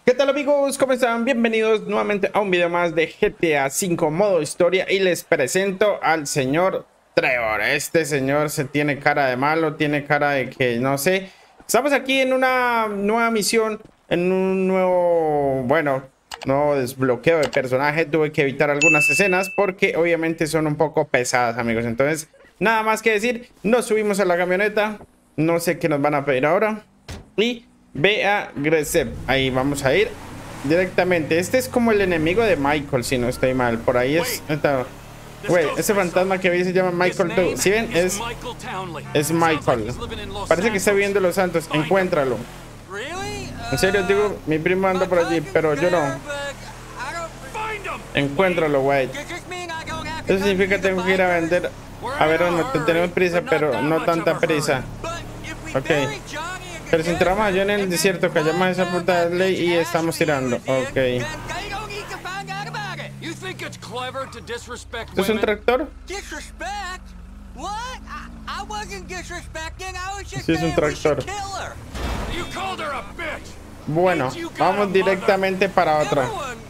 ¿Qué tal amigos? ¿Cómo están? Bienvenidos nuevamente a un video más de GTA V modo historia y les presento al señor Trevor. Este señor se tiene cara de malo, tiene cara de que no sé. Estamos aquí en una nueva misión, en un nuevo desbloqueo de personaje. Tuve que evitar algunas escenas porque obviamente son un poco pesadas, amigos. Entonces, nada más que decir, nos subimos a la camioneta. No sé qué nos van a pedir ahora. Y ve a Grezeb. Ahí vamos a ir directamente. Este es como el enemigo de Michael, si no estoy mal. Por ahí es. Güey, ese fantasma que vi se llama Michael 2. ¿Sí ven? Es Michael. Parece que está viendo Los Santos. Encuéntralo. En serio, digo, mi primo anda por allí, pero yo no. Encuéntralo, güey. Eso significa que tengo que ir a vender. A ver, no tenemos prisa, pero no tanta prisa. Ok. Pero si entramos allá en el desierto, callamos esa puta ley y estamos tirando. Ok. ¿Esto es un tractor? Sí, es un tractor. Bueno, vamos directamente para otra.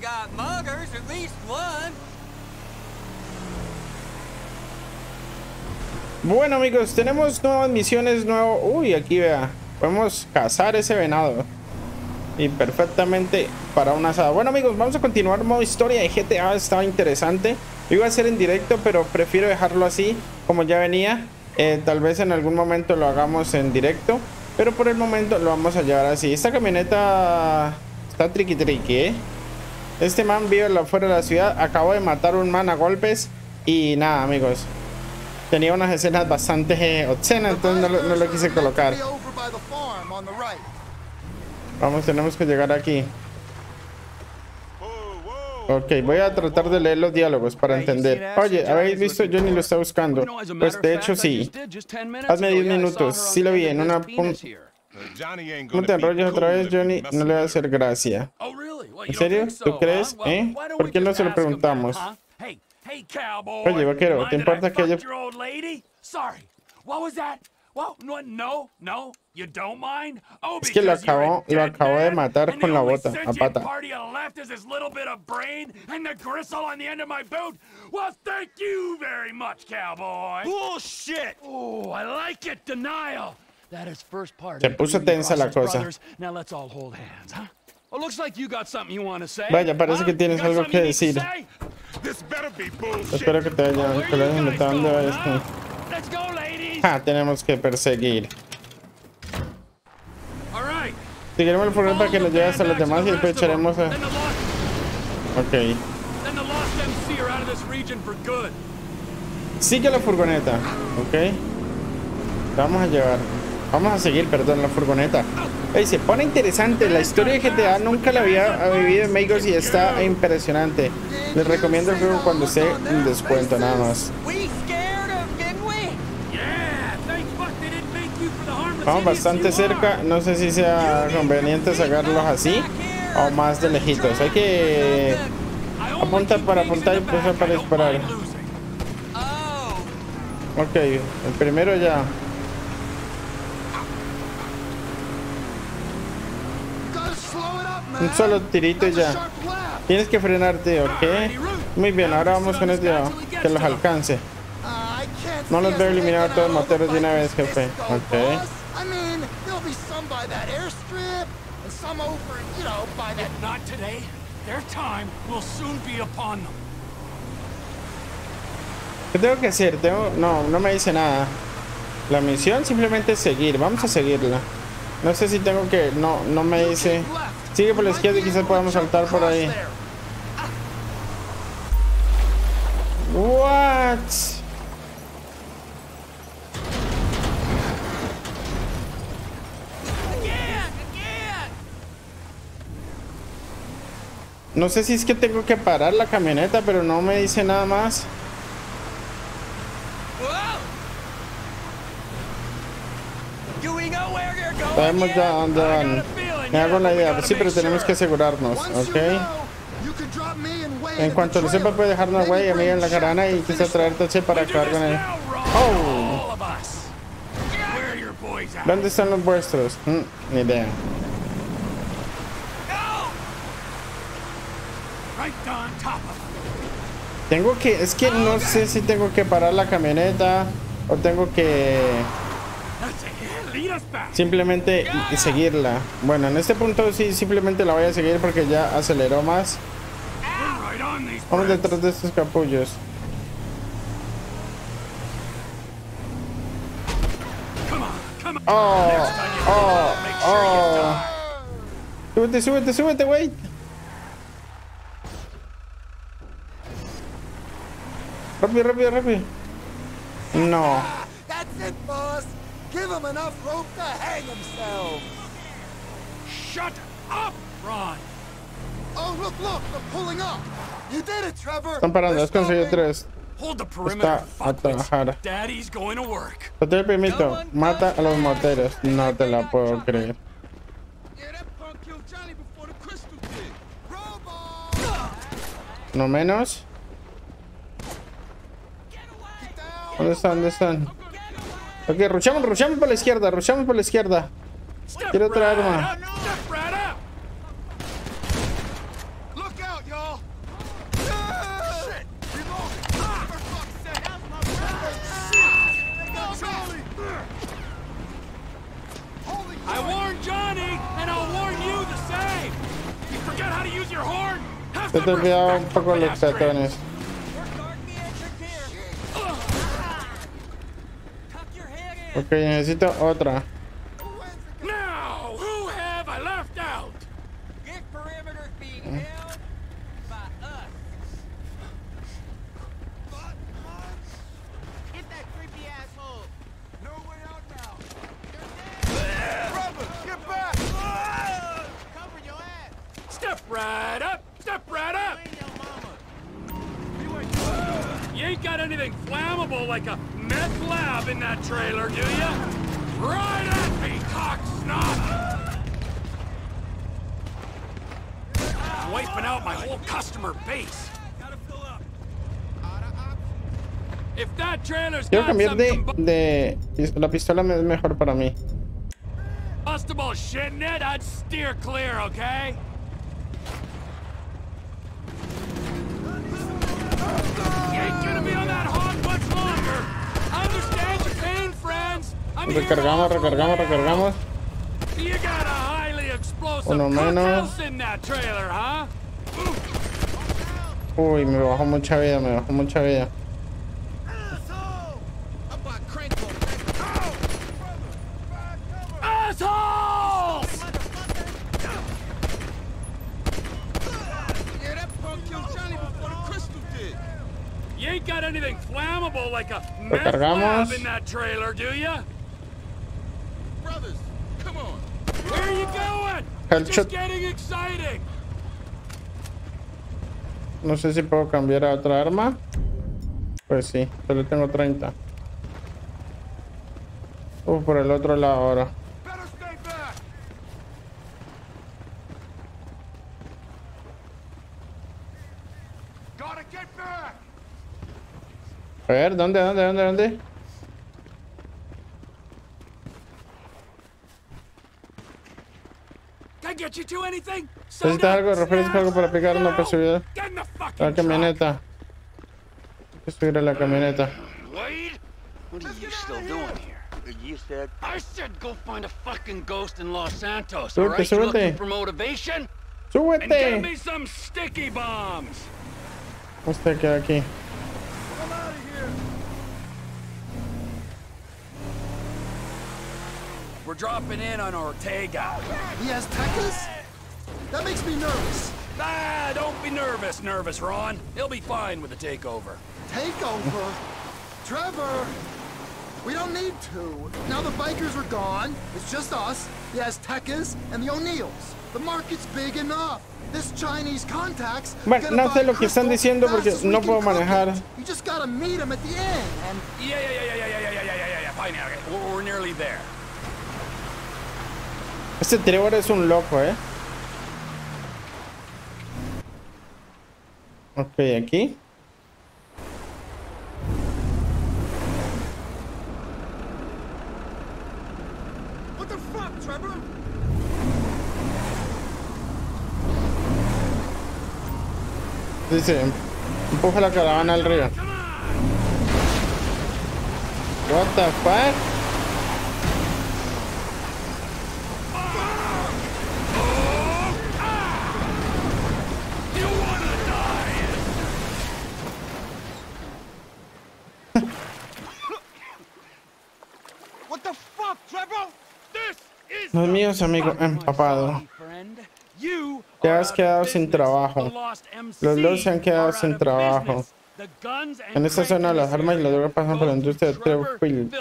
Bueno amigos, tenemos nuevas misiones, Uy, aquí vea. Podemos cazar ese venado. Y perfectamente para un asado. Bueno amigos, vamos a continuar modo historia de GTA. Estaba interesante. Iba a hacer en directo, pero prefiero dejarlo así como ya venía. Tal vez en algún momento lo hagamos en directo, pero por el momento lo vamos a llevar así. Esta camioneta está triqui triqui, ¿eh? Este man vive afuera de la ciudad. Acabo de matar a un man a golpes. Y nada amigos, tenía unas escenas bastante obscenas, entonces no lo quise colocar. Vamos, tenemos que llegar aquí. Ok, voy a tratar de leer los diálogos para entender. Oye, ¿habéis visto? Johnny lo está buscando. Pues de hecho sí. Hazme 10 minutos. Sí lo vi en una... No te enrolles otra vez, Johnny. No le va a hacer gracia. ¿En serio? ¿Tú crees? ¿Eh? ¿Por qué no se lo preguntamos? Oye, vaquero, ¿te importa que haya... Es que lo acabo de matar con la bota a pata. Se puso tensa la cosa. Vaya, parece que tienes algo que decir. Espero que te hayan notado esto. Tenemos que perseguir. Seguiremos el furgón para que nos lleve hasta los demás y después echaremos a... Ok. Sigue la furgoneta. Ok. Vamos a llevar. Vamos a seguir, perdón, la furgoneta. Hey, se pone interesante. La historia de GTA nunca la había vivido, amigos, y está impresionante. Les recomiendo el juego cuando esté en descuento, nada más. Vamos bastante cerca. No sé si sea conveniente sacarlos así o más de lejitos. Hay que apuntar para apuntar y empezar para disparar. Ok, el primero ya. Un solo tirito y ya. Tienes que frenarte, ok. Muy bien, ahora vamos con este que los alcance. No los veo eliminar a todos los moteros de una vez, jefe. Ok. ¿Qué tengo que hacer? No me dice nada. La misión simplemente es seguir. Vamos a seguirla. No sé si tengo que... No me dice... Sigue por la izquierda y quizás podamos saltar por ahí. What? No sé si es que tengo que parar la camioneta, pero no me dice nada más. Sabemos ya dónde van. Me hago la idea. Sí, pero tenemos que asegurarnos, ¿ok? En cuanto lo sepa, puede dejarnos güey a mí en la carana y quizás traer toche para acabar con él. ¡Oh! ¿Dónde están los vuestros? Ni idea. Tengo que... Es que no sé si tengo que parar la camioneta o tengo que... simplemente seguirla. Bueno, en este punto sí, simplemente la voy a seguir porque ya aceleró más. Vamos detrás de estos capullos. Oh, oh, oh. Súbete, súbete, súbete, güey. Rápido, rápido, rápido. No. That's it, boss. Give him enough rope to hang himself. Shut up, Ron. Oh, look, look, they're pulling up. You did it, Trevor. Están parando, has conseguido 3. Hold the perimeter, Está a trabajar. Daddy's going to work. No te permito. Mata a los moteros. No te la puedo creer. No menos. ¿Dónde están? ¿Dónde están? Ok, rushamos, rushamos por la izquierda. Rushamos por la izquierda. Quiero otra arma. I warned Johnny, and I'll warn you the same. You forget how to use your horn? Se te olvidaba un poco los peatones. Ok, necesito otra. Now, who have I left out? This perimeter's being held by us. Get that creepy asshole. No way out now. Trevor, get back. Cover your ass. Step right up. Step right up. You ain't got anything flammable like a meth lab in that trailer, do ya? Right at me, cock snob! I'm wiping out my whole customer base. If that trailer's Quiero got cambiar some de... La pistola es mejor para mí. combustible shit in it, I'd steer clear, okay? You ain't gonna be on that hog much longer. I understand your pain, friends. I'm here to Recargamos, offer a recargamos, way recargamos. out. You got a highly explosive Uno menos. cookhouse in that trailer, huh? Uy, me bajó mucha vida, me bajó mucha vida. Assholes! Yeah, that punk killed Johnny before the crystal did. You ain't got anything flammable like a meth Recargamos. lab in that trailer, do ya? Brothers, come on. Where are you going? Headshot. It's just getting exciting. No sé si puedo cambiar a otra arma. Pues sí, solo tengo 30. Por el otro lado ahora. Better stay back. Gotta get back. A ver, ¿dónde, dónde, dónde, dónde? Can I get you to anything? ¿Necesitas algo? ¿Refresco algo para picar una posibilidad? Get in the La fucking truck. camioneta. Hay que subir a la camioneta. Wade? What are you still doing here? You said... I said go find a fucking ghost in Los Santos, Súbete, alright? You súbete. looking for motivation? And get ¡Súbete! me some sticky bombs. Este queda aquí. I'm out of here. We're dropping in on Ortega. He has Tekkas? That makes me nervous. Ah, don't be nervous, Ron. He'll be fine with the takeover. Takeover? Trevor! We don't need to. Now the bikers are gone. It's just us, the Aztecas, and the O'Neills. The market's big enough. This Chinese contact's Bueno, gonna no sé buy lo que están crystal diciendo fast porque as we no can puedo cook manejar. it. You just gotta meet him at the end, and... Yeah. Fine, yeah. We're nearly there. Este Trevor es un loco, ¿eh? Ok, aquí. What the fuck, Trevor? Dice, empuja la caravana al río. What the fuck? What the fuck, Trevor? Los míos, amigo, empapado. Te has quedado sin trabajo. Los dos se han quedado sin trabajo. En esta zona las armas y la droga pasan por la industria de Trevor Phillips.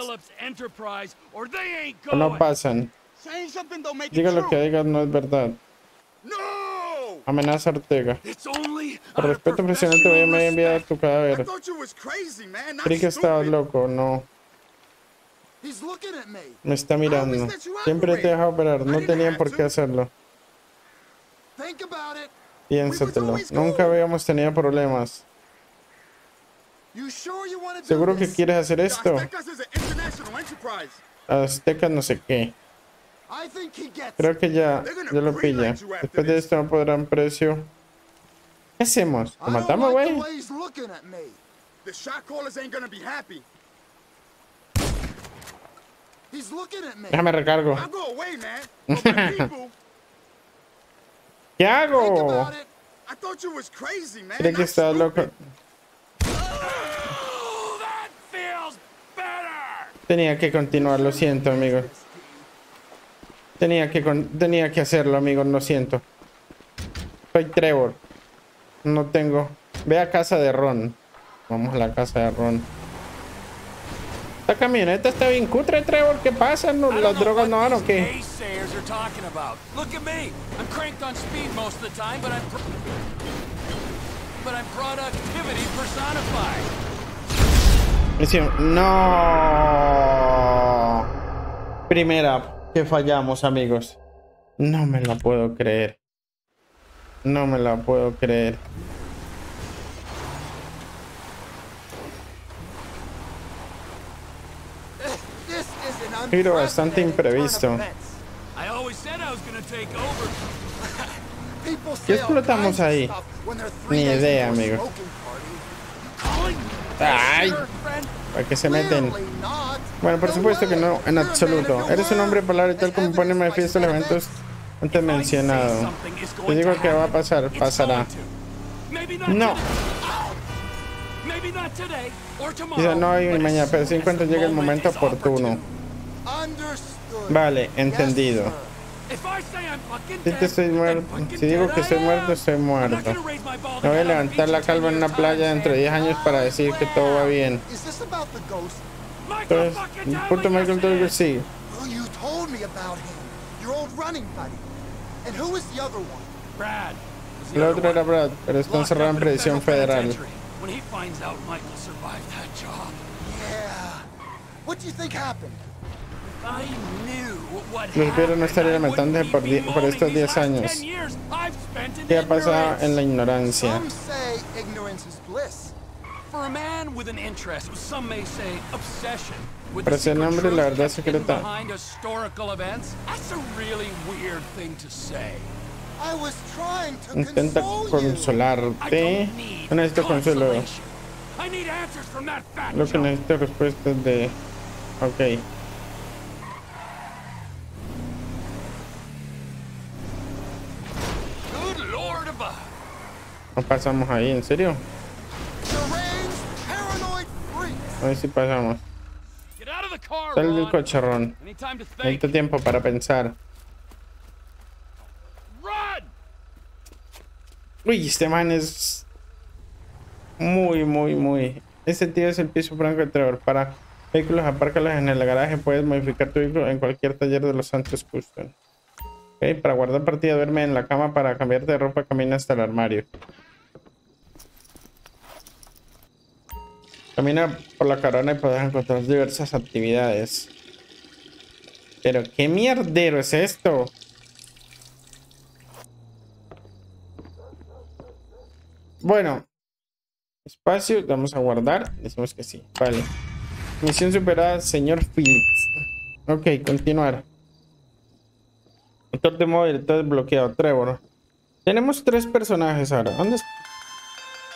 O no pasan. Diga lo que digas, no es verdad. Amenaza a Ortega. Por respeto profesional te voy a enviar tu cadáver. Creí que estabas loco, no. Me está mirando. Siempre te deja operar, no tenían por qué hacerlo. Piénsatelo. Nunca habíamos tenido problemas. ¿Seguro que quieres hacer esto? Azteca no sé qué. Creo que ya lo pilla. Después de esto no podrán precio. ¿Qué hacemos? ¿Lo matamos, güey? Déjame recargo. ¿Qué hago? Creí que estaba loco. Tenía que continuar, lo siento, amigo. Tenía que hacerlo, amigo, lo siento. Soy Trevor. No tengo. Ve a casa de Ron. Vamos a la casa de Ron. La camioneta está bien cutre, Trevor. ¿Qué pasa? ¿No, las drogas no van o qué? Misión. No. Primera que fallamos, amigos. No me la puedo creer. No me la puedo creer. Giro bastante imprevisto. ¿Qué explotamos ahí? Ni idea, amigo. ¡Ay! ¿Para qué se meten? Bueno, por supuesto que no, en absoluto. Eres un hombre palabra y tal como pone manifiesto los eventos antes mencionado. Te digo que va a pasar, pasará. No. Quizá no hoy ni mañana, pero sí en cuanto llegue el momento oportuno. Vale, entendido. Si digo que estoy muerto, estoy muerto. Me voy a levantar la calva en una playa dentro de 10 años para decir que todo va bien. Entonces, puto Michael Douglas, sí. El otro era Brad, pero está encerrado en prisión federal. Los supieron no estaría lamentándose por estos 10 años. ¿Qué ha pasado en la ignorancia? Para ese nombre, la verdad secreta. Intenta consolarte. No necesito consuelo. Lo que necesito respuestas de... Ok. No pasamos ahí, ¿en serio? A ver si pasamos. Sal del cocharrón. Necesito tiempo para pensar. Uy, este man es muy. Este tío es el piso franco de Trevor. Para vehículos, apárcalos en el garaje. Puedes modificar tu vehículo en cualquier taller de Los Santos Custom. Okay, para guardar partida, duerme en la cama. Para cambiarte de ropa, camina hasta el armario. Camina por la caravana y podrás encontrar diversas actividades. Pero qué mierdero es esto. Bueno, espacio, vamos a guardar. Decimos que sí, vale. Misión superada, señor Phillips. Ok, continuar. Motor de móvil, todo desbloqueado. Trevor. Tenemos 3 personajes ahora. ¿Dónde está?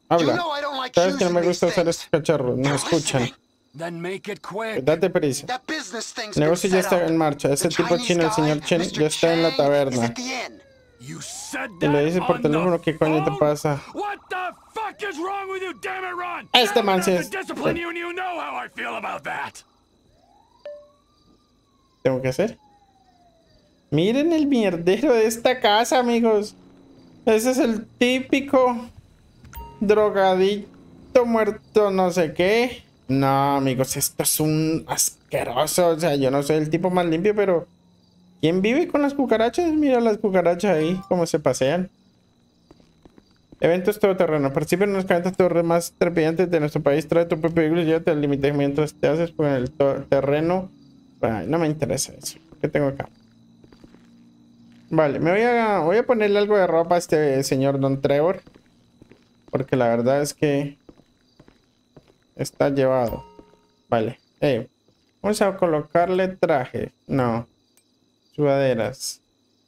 Habla. know I don't like Sabes que no me using gusta these usar things. estos cachorros. No escuchan. Then make it quick. Date prisa. That business thing's El been negocio ya set está up. en marcha. Ese The tipo Chinese chino, el señor guy, Chen, Mr. ya está en la Chang, is taberna. at the inn. You said Y le that dice por on teléfono the qué coño te phone? pasa. What the fuck is wrong with you, damn it, Ron? Este I'm man gonna sí have es- to discipline you, and you know how I feel about that. Tengo que hacer. Miren el mierdero de esta casa, amigos. Ese es el típico drogadicto muerto no sé qué. No, amigos, esto es un asqueroso. O sea, yo no soy el tipo más limpio, pero ¿quién vive con las cucarachas? Mira las cucarachas ahí, cómo se pasean. Eventos todoterreno. Participa en unos eventos todoterreno más trepidantes de nuestro país. Trae tu propio vehículo y llévate al límite mientras te haces con el terreno. Ay, no me interesa eso. ¿Qué tengo acá? Vale, voy a ponerle algo de ropa a este señor Don Trevor. Porque la verdad es que está llevado. Vale. Vamos a colocarle traje. No. Sudaderas.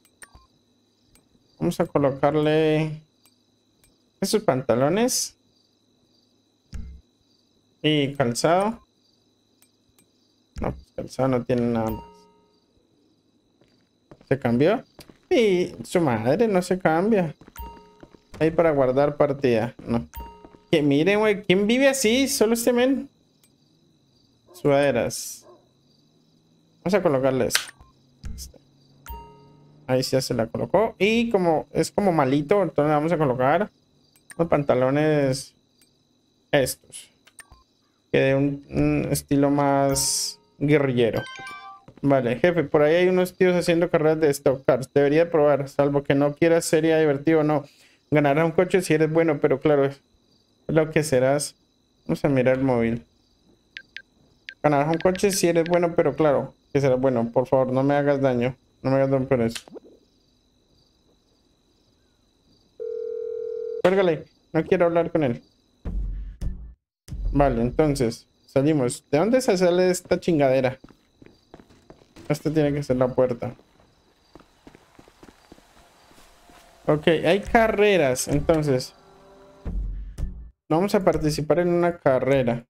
Vamos a colocarle esos pantalones. Y calzado. No, pues calzado no tiene nada más. ¿Se cambió? Y su madre no se cambia. Ahí para guardar partida. No. Que miren, güey. ¿Quién vive así? Solo este men. Sudaderas. Vamos a colocarle esto. Ahí sí ya se la colocó. Y como es como malito, entonces le vamos a colocar los pantalones estos. Que de un estilo más guerrillero. Vale, jefe, por ahí hay unos tíos haciendo carreras de stock cars. Debería probar, salvo que no quieras, sería divertido o no. Ganarás un coche si eres bueno, pero claro, es lo que serás. Vamos a mirar el móvil. Ganarás un coche si eres bueno, pero claro, que serás bueno. Por favor, no me hagas daño. No me hagas daño por eso. Cuélgale, no quiero hablar con él. Vale, entonces, salimos. ¿De dónde se sale esta chingadera? Esta tiene que ser la puerta. Ok, hay carreras. Entonces, vamos a participar en una carrera.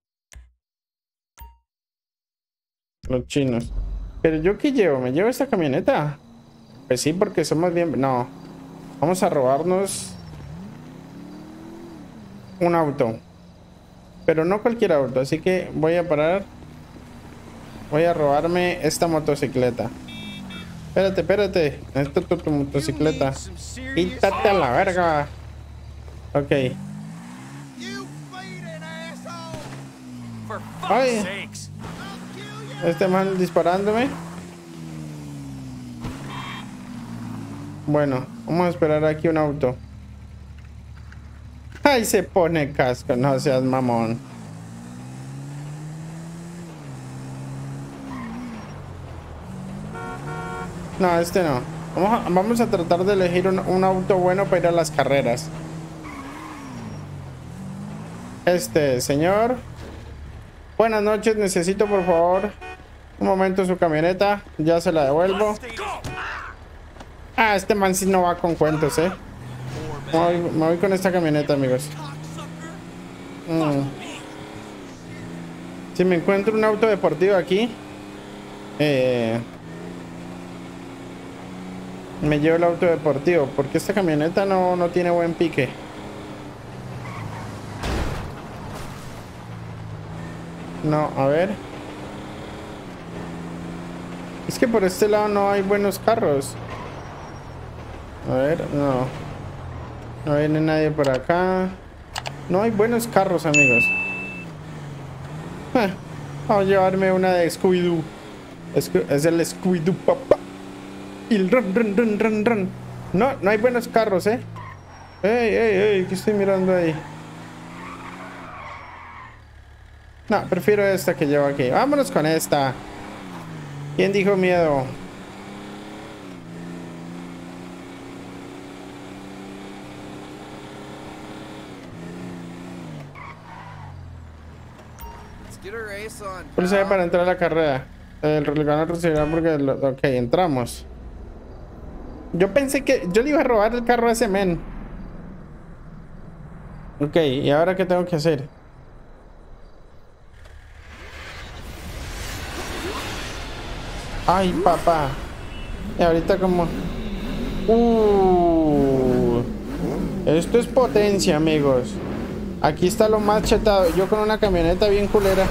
Los chinos. Pero ¿yo qué llevo? ¿Me llevo esta camioneta? Pues sí, porque somos bien... No. Vamos a robarnos un auto. Pero no cualquier auto. Así que voy a parar. Voy a robarme esta motocicleta. Espérate, espérate. Necesito tu motocicleta. Quítate a la verga. Ok. Ay. Este man disparándome. Bueno, vamos a esperar aquí un auto. Ay, se pone casco. No seas mamón. No, este no. Vamos a tratar de elegir un auto bueno para ir a las carreras. Señor. Buenas noches, necesito por favor un momento su camioneta. Ya se la devuelvo. Ah, este man sí no va con cuentos, me voy con esta camioneta, amigos. Si me encuentro un auto deportivo aquí, me llevo el auto deportivo, porque esta camioneta no tiene buen pique. No, a ver. Es que por este lado no hay buenos carros. A ver, no. No viene nadie por acá. No hay buenos carros, amigos. Vamos a llevarme una de Scooby-Doo. Es el Scooby-Doo, papá. Y el run. No hay buenos carros, Ey, ¿qué estoy mirando ahí? No, prefiero esta que llevo aquí. Vámonos con esta. ¿Quién dijo miedo? Policía para entrar a la carrera. El ganador recibirá porque... Ok, entramos. Yo pensé que... Yo le iba a robar el carro a ese men. Ok, ¿y ahora qué tengo que hacer? Ay, papá. Y ahorita como... Esto es potencia, amigos. Aquí está lo más chetado. Yo con una camioneta bien culera.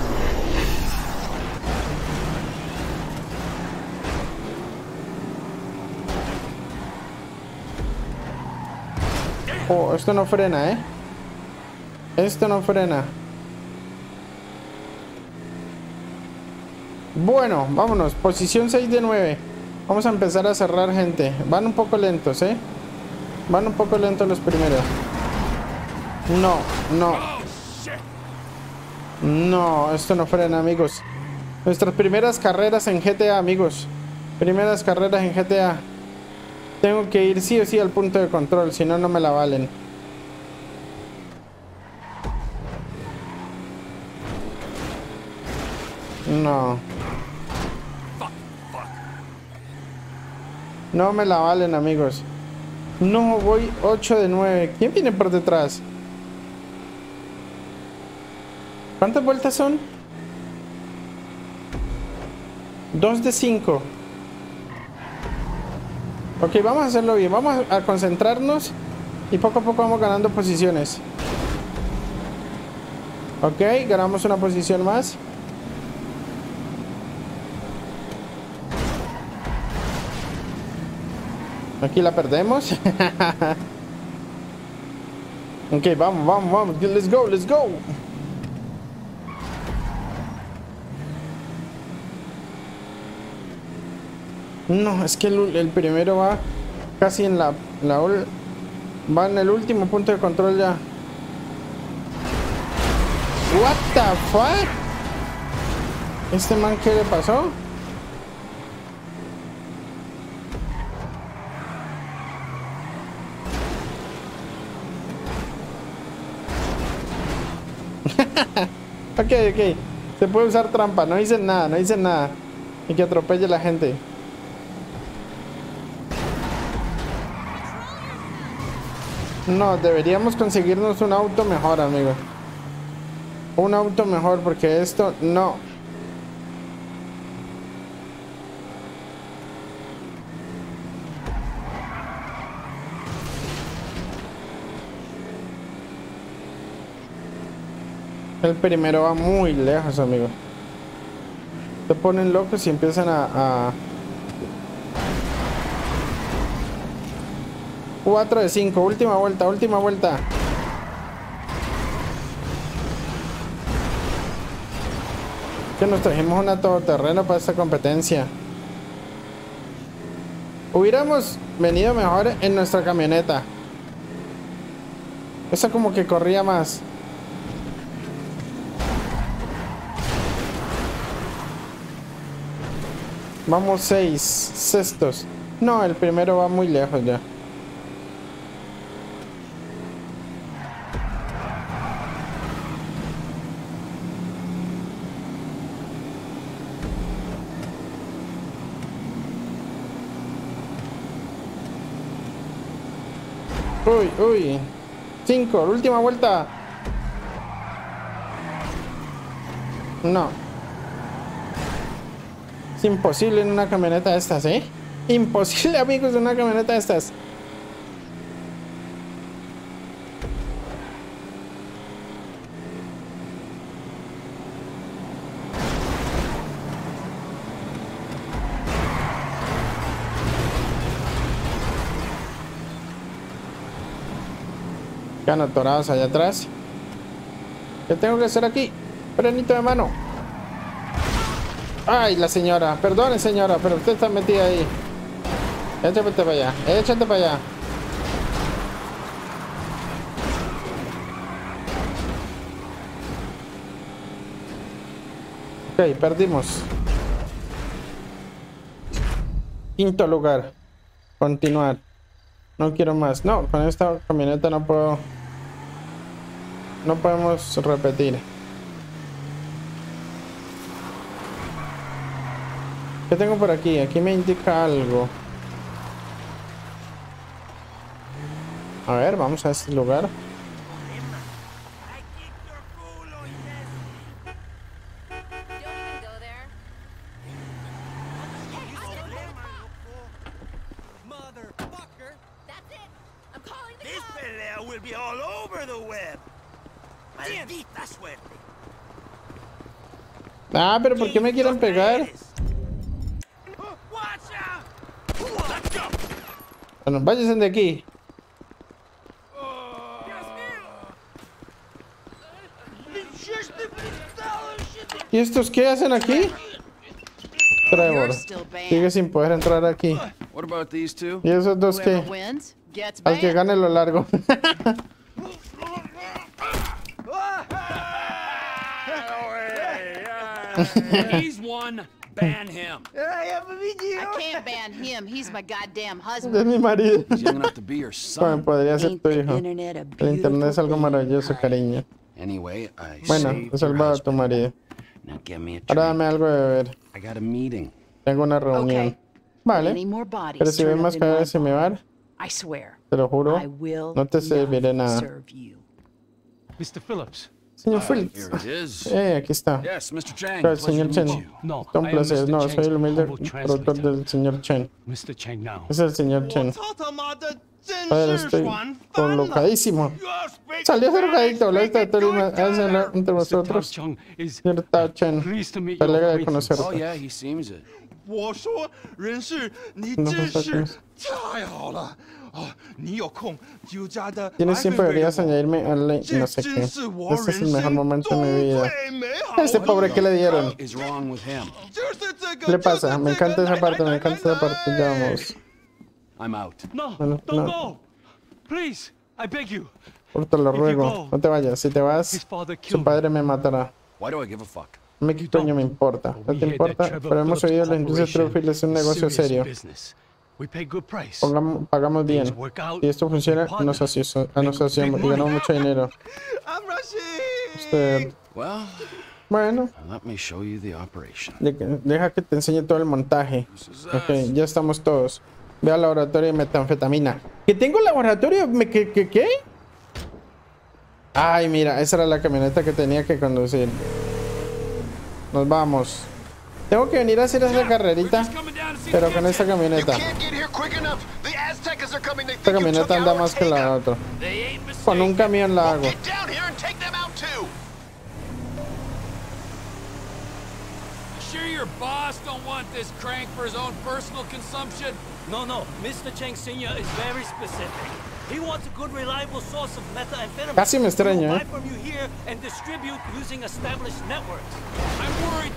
Oh, esto no frena, ¿eh? Esto no frena. Bueno, vámonos. Posición 6 de 9. Vamos a empezar a cerrar, gente. Van un poco lentos, ¿eh? Van un poco lentos los primeros. No, no. No, esto no frena, amigos. Nuestras primeras carreras en GTA, amigos. Primeras carreras en GTA. Tengo que ir sí o sí al punto de control, si no, no me la valen. No. No me la valen, amigos. No, voy 8 de 9. ¿Quién viene por detrás? ¿Cuántas vueltas son? 2 de 5. Ok, vamos a hacerlo bien. Vamos a concentrarnos y poco a poco vamos ganando posiciones. Ok, ganamos una posición más. Aquí la perdemos. Ok, vamos, vamos, vamos. Let's go, let's go. No, es que el primero va casi en va en el último punto de control ya. What the fuck? ¿Este man qué le pasó? Ok, ok. Se puede usar trampa. No dicen nada, no dicen nada. Y que atropelle a la gente. No, deberíamos conseguirnos un auto mejor, amigo. Un auto mejor, porque esto no. El primero va muy lejos, amigo. Se ponen locos y empiezan a... 4 de 5, última vuelta, última vuelta. Que nos trajimos una todoterreno para esta competencia. Hubiéramos venido mejor en nuestra camioneta. Esa como que corría más. Vamos 6 sextos. No, el primero va muy lejos ya. Uy, uy. 5, última vuelta. No. Es imposible en una camioneta de estas, ¿eh? Imposible, amigos, en una camioneta de estas. Quedan atorados allá atrás. ¿Qué tengo que hacer aquí? Frenito de mano. Ay, la señora. Perdone, señora, pero usted está metida ahí. Échate para allá. Échate para allá. Ok, perdimos. Quinto lugar. Continuar. No quiero más. No, con esta camioneta no puedo. No podemos repetir. ¿Qué tengo por aquí? Aquí me indica algo. A ver, vamos a este lugar. pelea will be all over the web. Maldita suerte. Ah, pero ¿por qué me quieren pegar? Bueno, váyanse de aquí. ¿Y estos qué hacen aquí? Trevor sigue sin poder entrar aquí. What about these two? ¿Y esos dos qué? Al que gane lo largo. He's one. Ban him. I can't ban him. He's my goddamn Es husband. mi marido. He's young enough to be your Bueno, son. podría ser Ain't tu the hijo. internet a El internet es algo beautiful maravilloso, thing? cariño. Anyway, I Bueno, saved he your salvado a tu husband. marido. Now get me a Ahora drink. dame algo de beber. I got a meeting. Tengo una reunión. Okay. Vale. Any more bodies Pero si ves turn up más in cadáveres my en mi bar, I swear, te lo juro, I will no te serviré not nada. serve you. Mr. Phillips. Señor Phillips. Here it is. Aquí está. Yes, Mr. Chang. Claro, el Pleasure señor to Chen. meet you. No, Está un I am placer. Mr. No, Cheng's soy el humilde humble productor translator. del señor Chen. Mr. Chang now. Es el señor Chen. 操他妈的，真 Joder, 是 estoy 爽翻了 colocadísimo. You speak Salió Spanish, drogadicto, habla esta speak it teoría good, entre Mr. Tao vosotros. Chung is Señor Tao Chen, pleased to meet te your alegra de acquaintance. conocerte. Oh, yeah, he seems it. 我说人事，你 No 真 pasa 是 cosa. 太好了哦！你有空就加的 Tienes tiempo, deberías añadirme al no 这 sé 真 qué. 是我 Este es 人 el mejor 生 momento 中 de mi vida. 最美好 A este pobre, ¿qué le dieron? What is wrong with him? 就是这个 ¿Qué le 就是 pasa? Me 这个 encanta esa 来 parte, 来 me 来 encanta esa parte. 来 Ya vamos. I'm out. No, Bueno, don't no. go. Please, I beg you. Por te lo ruego, no te vayas. Si te His vas, father su killed me. padre me matará. Why do I give a fuck? A mí qué coño me importa. No te importa, pero hemos oído la industria Trevor es un negocio serio. We pay good price. Pagamos bien. Things work out. Si esto funciona, nos asociamos y ganamos mucho dinero. I'm rushing. Usted, Well, bueno, let me show you the operation. deja que te enseñe todo el montaje. This is Ok, ya estamos todos. Ve al laboratorio de metanfetamina. ¿Que tengo laboratorio? ¿Qué? Ay, mira, esa era la camioneta que tenía que conducir. Nos vamos. Tengo que venir a hacer esa carrerita, pero con esta camioneta. Esta camioneta anda más que la otra. Con un camión la hago. Sure your boss don't want this crank for his own personal consumption? No, Mr. Cheng Sr. is very specific. He wants a good, reliable source of methamphetamine. Casi me extraño, He will buy from you here and distribute using established networks. I'm worried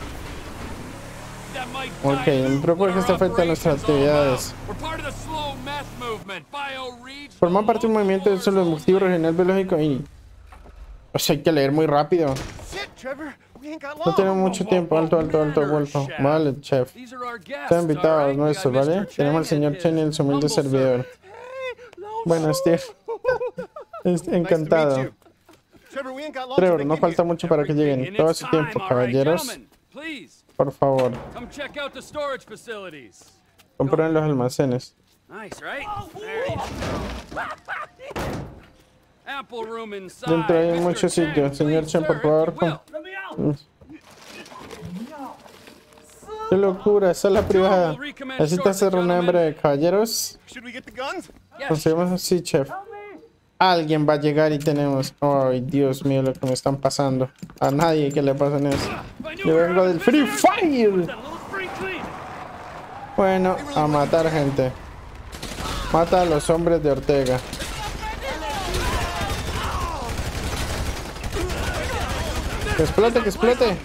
that might Ok, me preocupa que esto afecte a nuestras actividades. We're part of the slow meth movement. BioReach. Forma parte de un movimiento de solo motivo regional biológico y... O sea, hay que leer muy rápido. Shit, Trevor. We ain't got No long. tenemos mucho tiempo. Alto, vuelto. Vale, chef. These are our guests. Están invitados all right? We got nuestros, ¿vale? Mr. Tenemos al Chang señor and Chen y el his humilde humble servidor. Bueno, Steve. Encantado. Trevor, we ain't got long to Trevor, the no gig falta here. mucho para que lleguen. In Todo its su time, tiempo, all right, caballeros. gentlemen, please, Por favor, come check out the storage facilities. comprueben los almacenes. Nice, right? There you go. Ample room inside. Dentro hay Mr. mucho Chang, sitio. Señor please, Chen, por sir, favor. if you will. Let me out! ¡Qué locura! Sala privada. ¿Necesita hacer una hembra de caballeros? Should we get the guns? Yes. Conseguimos así, chef. Alguien va a llegar y tenemos... Ay, Dios mío, lo que me están pasando. A nadie que le pasen eso. Yo vengo del Free Fire. Bueno, a matar gente. Mata a los hombres de Ortega. Que explote, que explote.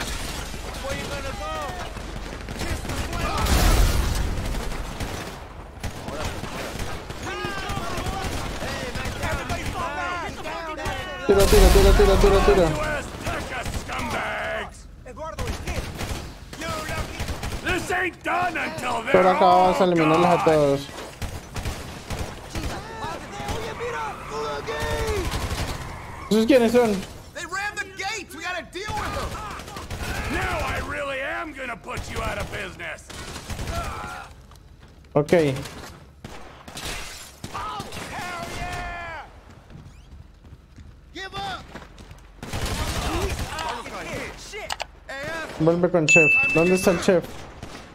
Tiro. This ain't done until Por they're acá vamos a all eliminarlos a gone. todos. ¿Esos quiénes son? They rammed the gates. We gotta deal with them. Now I really am gonna put you out of business. Ok. Give up. Vuelve con chef. ¿Dónde está el chef?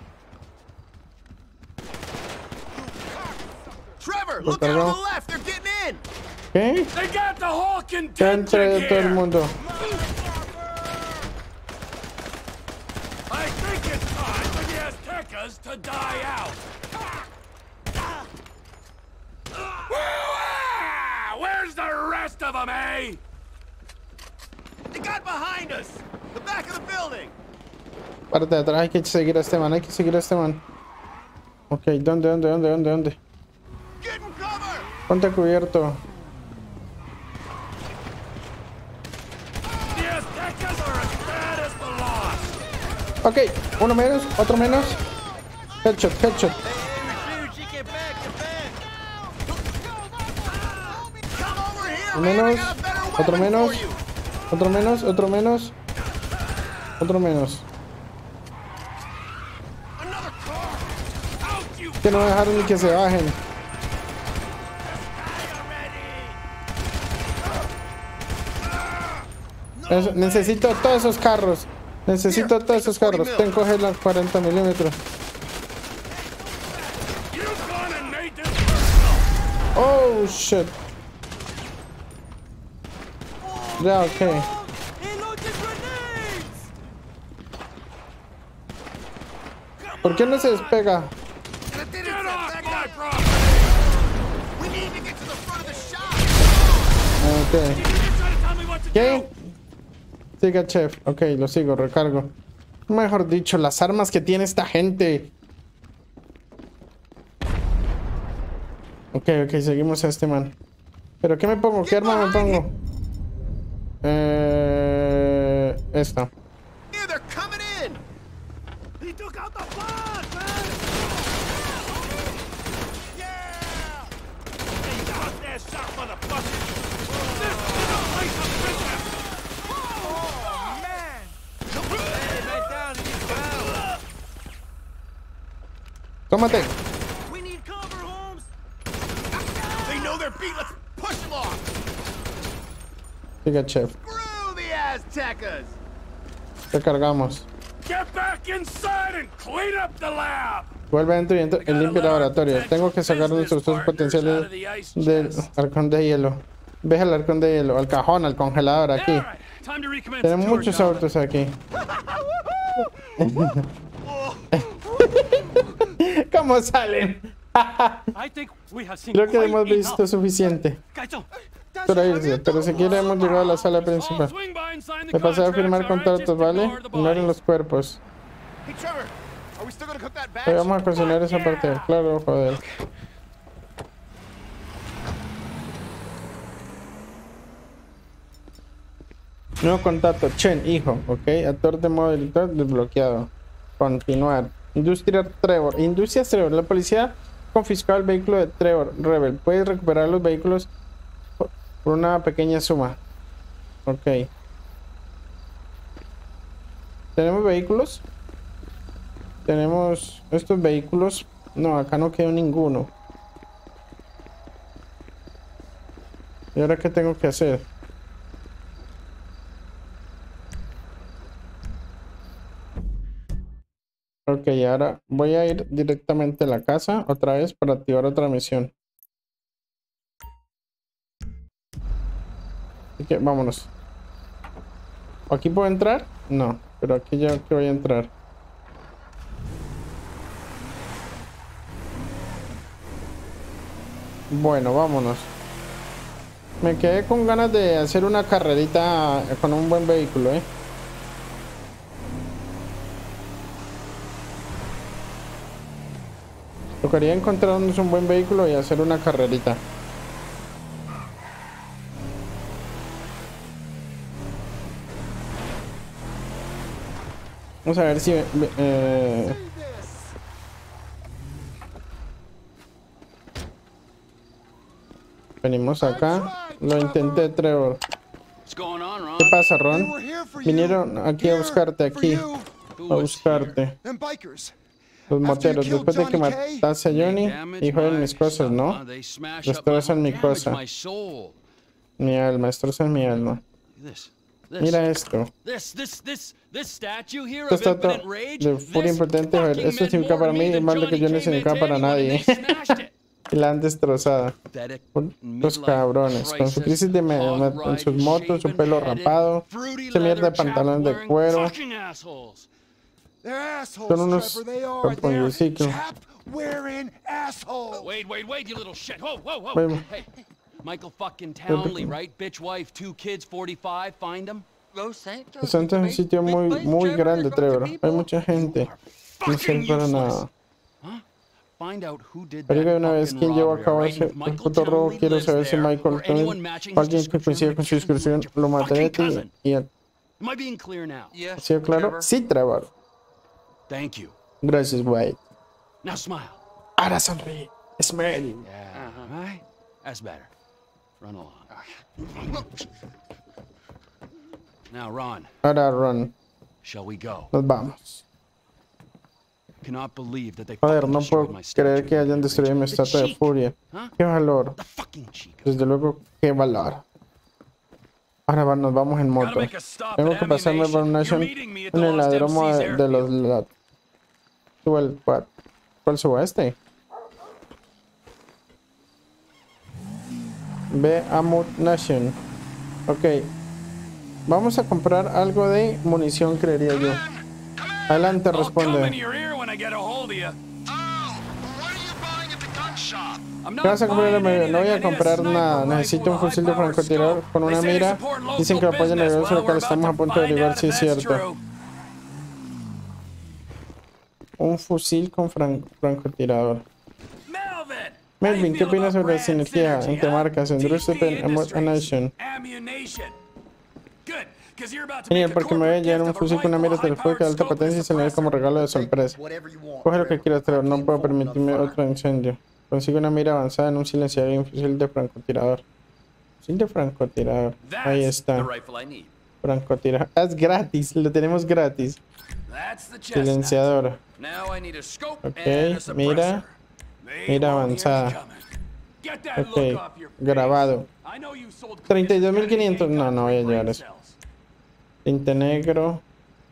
Trevor, Lo look out on cargó. the left. They're getting in. ¿Qué? They got the whole Ya contingent entré todo el here. mundo. I think it's time for the Aztecas to die out. Where's the rest of them, eh? They got behind us. The back of the building. Parte de atrás, hay que seguir a este man, hay que seguir a este man. Ok, ¿dónde? Get in cover. Ponte cubierto. The Aztecas are as bad as the lost. Ok, uno menos, otro menos. Headshot. Hey, refugee, get back. Come over here, man. I Menos, got a better otro weapon menos, for you. otro menos. Another car. Out, you Que no dejaron ni que se bajen. Necesito todos esos carros. Necesito todos esos carros. Ten, coge las 40 milímetros. You gone and made this personal. Oh, shit. Ya, ok. He launches grenades. ¿Por qué no se despega? That didn't Get set off back my up. property. We need to get to the front of the shop. Ok. You can try to tell me what to ¿Qué? do. Siga, chef. Ok, lo sigo, recargo. Mejor dicho, las armas que tiene esta gente. Ok, seguimos a este man. ¿Pero qué me pongo? ¿Qué arma me pongo? Esta. Yeah, they're coming in. He took out the boss, man. Yeah. Hey, out there, shot motherfucker. This is a place of business. Oh, man. Hey, man down, he's down. Tómate. We need cover, Holmes. They know they're beat. Let's push them off. Siga, chef. Screw the Aztecas. Recargamos. Get back inside and clean up the lab. Vuelve adentro y entra en limpio laboratorio. Tengo que sacar nuestros dos potenciales del halcón de hielo. Ve al halcón de hielo, al cajón, al congelador aquí. All right, time to recommence Tenemos the tour, muchos Donna. autos aquí. ¿Cómo salen? I think we have seen Creo que quite hemos visto enough. suficiente Gaito, para irse, pero si quiere hemos llegado a la sala principal. I'll swing by and sign the Me pasé a contracts, firmar all right? contratos, Just ¿vale? ignore the Ignoren bodies. los cuerpos. Hey, Trevor, are we still gonna cook that batch? Hoy vamos a cocinar esa parte, claro, joder. Nuevo contacto, Chen, hijo, ok. Actor de modo editor desbloqueado. Continuar. Industrias Trevor. La policía confiscó el vehículo de Trevor Rebel. Puedes recuperar los vehículos por una pequeña suma. Ok. ¿Tenemos vehículos? Tenemos estos vehículos. No, acá no quedó ninguno. ¿Y ahora qué tengo que hacer? Ok, ahora voy a ir directamente a la casa otra vez para activar otra misión. Así que vámonos. ¿Aquí puedo entrar? No, pero aquí ya que voy a entrar. Bueno, vámonos. Me quedé con ganas de hacer una carrerita con un buen vehículo, ¿eh? Tocaría encontrarnos un buen vehículo y hacer una carrerita. Vamos a ver si... venimos acá. Lo intenté, Trevor. What's going on, Ron? ¿Qué pasa, They Ron? were here for you. Vinieron aquí a Here buscarte, for aquí. you. A buscarte. Them bikers. Los After you moteros. killed Después de que Johnny K, matase a Johnny, hijo de mis cosas, ¿no? They smash Destrozan mi cosa. my soul. Mi alma, destrozan mi alma. This. Mira esto. This statue here Esto of está todo impotent rage. de furia This impotente. A ver, fucking esto meant significa more para to mí me than más de lo que yo Johnny no came significaba into para anyone, and nadie. they smashed it. Y la han destrozado. Los cabrones. Con su crisis de en sus motos, su pelo rapado, esa mierda de pantalones de cuero. Son unos capulliciclos. Wait, you little shit. Whoa. Hey, Michael fucking Townley, right? Bitch wife, 2 kids, 45, find them. Este es un sitio muy grande, Trevor. Hay mucha gente. No sirve para nada. Pero que una vez quien llevó a cabo ese puto robo, quiero saber si Michael Townley o alguien que coincida con su descripción lo mataré a ti y a... ¿Ha sido claro? Sí, Trevor. Gracias, White. Ahora sonríe. Smile. Right? That's better. Run along. Now, Ron. Ahora, Ron. Shall we go? Nos vamos. Cannot believe that they Joder, no puedo creer que hayan destruido mi estatua de furia. ¡Qué valor! Desde luego, ¡qué valor! Ahora nos vamos en moto. Tengo que pasarme por una Nation en el aeródromo de los LAT. Subo el quad. ¿Cuál subo? Este. Ve a Mud Nation. Ok. Vamos a comprar algo de munición, creería yo. Adelante, responde. ¿Qué vas a comprar? No voy a comprar nada. Necesito un fusil de francotirador con una mira. Dicen que apoyan el negocio local. Estamos a punto de averiguar si es cierto. Un fusil con francotirador. Melvin, ¿qué opinas sobre la sinergia entre marcas Endurance y Nation? Genial, porque me voy a llevar un fusil con una mira telefónica de alta potencia y se lo doy como regalo de sorpresa. Coge lo que quieras, pero no puedo permitirme otro incendio. Consigo una mira avanzada en un silenciador y un fusil de francotirador. Fusil de francotirador. Ahí está. Francotirador. Es gratis, lo tenemos gratis. Silenciador. Ok, mira. Mira avanzada. Ok, grabado. 32.500. No voy a llevar eso. Tinte negro.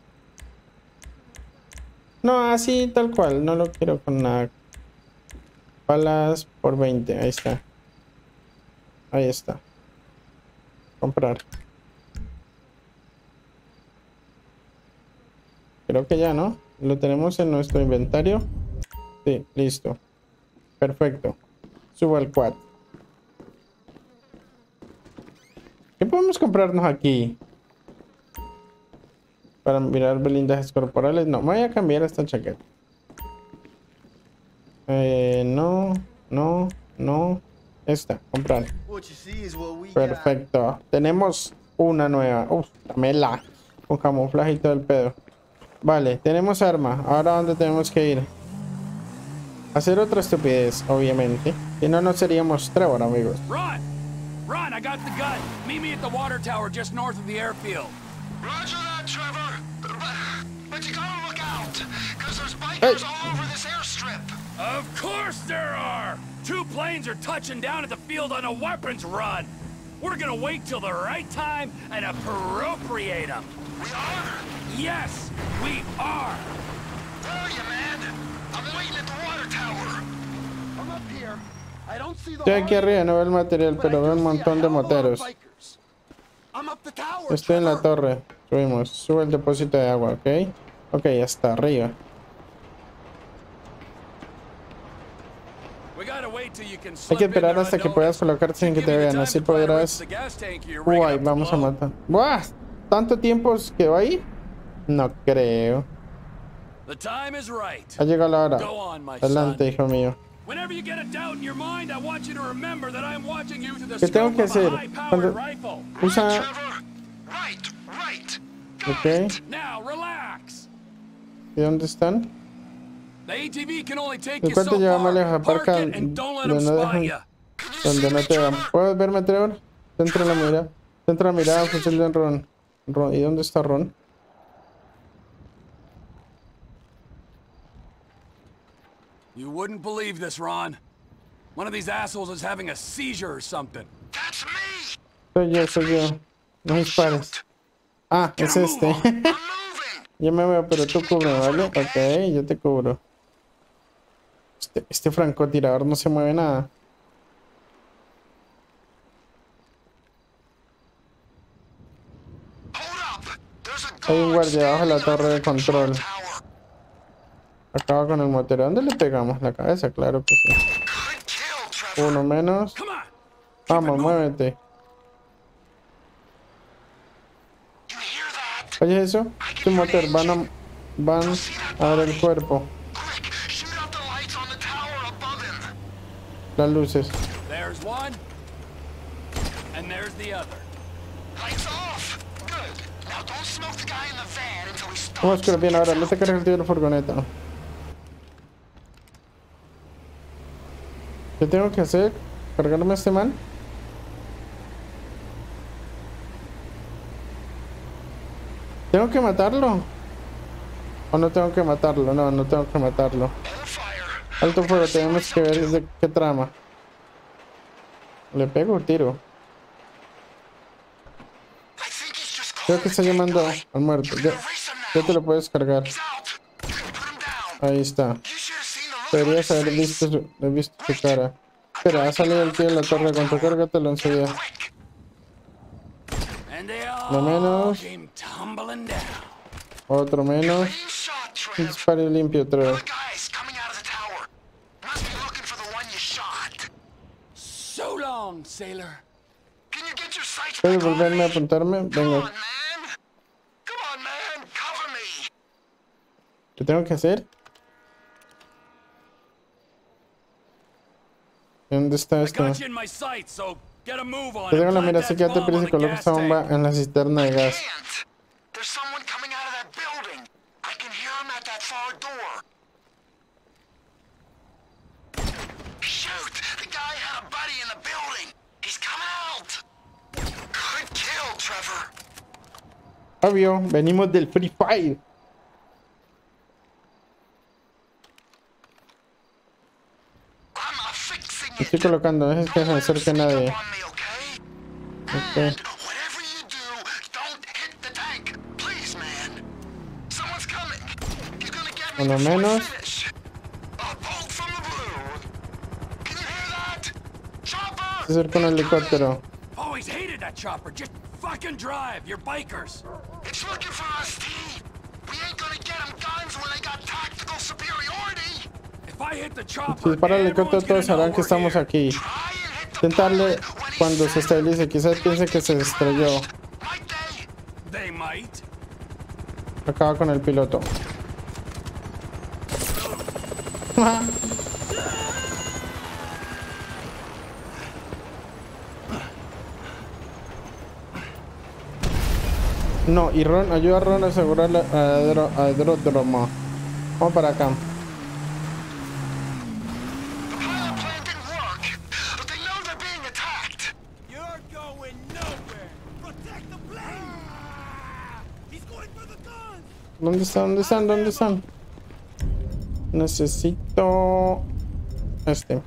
No, así tal cual. No lo quiero con nada. Balas por 20. Ahí está. Ahí está. Comprar. Creo que ya, ¿no? Lo tenemos en nuestro inventario. Sí, listo. Perfecto. Subo al quad. ¿Qué podemos comprarnos aquí? Para mirar blindajes corporales. No, me voy a cambiar esta chaqueta. No. Esta, comprar. Perfecto. Tenemos una nueva. Uf, dámela. Con camuflaje y todo el pedo. Vale, tenemos arma. Ahora, ¿dónde tenemos que ir? Hacer otra estupidez, obviamente. Si no, no seríamos Trevor, amigos. Ron, I got the gun. Meet me at the water tower just north of the airfield. Roger that, Trevor. But you gotta look out, because there's bikers all over this airstrip. Of course there are! 2 planes are touching down at the field on a weapons run. We're gonna wait till the right time and appropriate them. We are? Yes, we are. Where are you, man? I'm waiting at the water tower. I'm up here. I don't see the... Estoy aquí arriba, no veo el material, pero veo un montón de moteros. Estoy en la torre. Subimos. Sube el depósito de agua, ¿ok? Ok, hasta arriba. Hay que esperar hasta que puedas colocarte sin que te vean. Así podrás... Guay, vamos a matar. ¡Buah! ¿Tanto tiempo quedó ahí? No creo. Ha llegado la hora. Adelante, hijo mío. ¿Qué tengo que hacer? Cuando usa... Ok. ¿Y dónde están? ¿En cuánto lleva más lejos? Aparca donde no dejan... Donde no te vean. ¿Puedes verme, Trevor? Centra la mirada. Centra la mirada, fusil de Ron. ¿Y dónde está Ron? You wouldn't believe this, Ron. One of these assholes is having a seizure or something. That's me. Soy yo. No dispares. Ah, es este. Yo me veo, pero tú cubre, ¿vale? Ok, yo te cubro. Este francotirador no se mueve nada. Hay un guardia debajo de la torre de control. Acaba con el motor. ¿Dónde le pegamos? La cabeza, claro que sí. Uno menos. Vamos, muévete. Oye, eso. Su motor. Van a ver el cuerpo. Las luces. There's one, and there's the other. Vamos que lo bien ahora. No te cargas el tío de la furgoneta. ¿Qué tengo que hacer? ¿Cargarme a este man? ¿Tengo que matarlo? ¿O no tengo que matarlo? No, no tengo que matarlo. Alto fuego, tenemos que ver de qué trama. Le pego o tiro. Creo que está llamando al muerto. Ya te lo puedes cargar. Ahí está. Deberías haber visto su cara. Espera, ha salido el tío de la torre. Cuando cárgatelo enseguida. Lo menos. Otro menos. Un disparo limpio otra vez. ¿Puedes volverme a apuntarme? Venga. ¿Qué tengo que hacer? ¿Dónde está esto? Te tengo la mira, así que ya te pides y coloca esta bomba en la cisterna de gas. Obvio, venimos del Free Fire. Estoy colocando, es que se acerque nadie. Ok. Uno menos. Se acerca un helicóptero. Si dispara el helicóptero, todos sabrán que estamos aquí. Intentarle cuando se estabilice. Quizás piense que se estrelló. Acaba con el piloto. No, y Ron, ayuda a Ron a asegurar el aeródromo. Vamos para acá. ¿Dónde están? ¿Dónde están? ¿Dónde están? Necesito... este.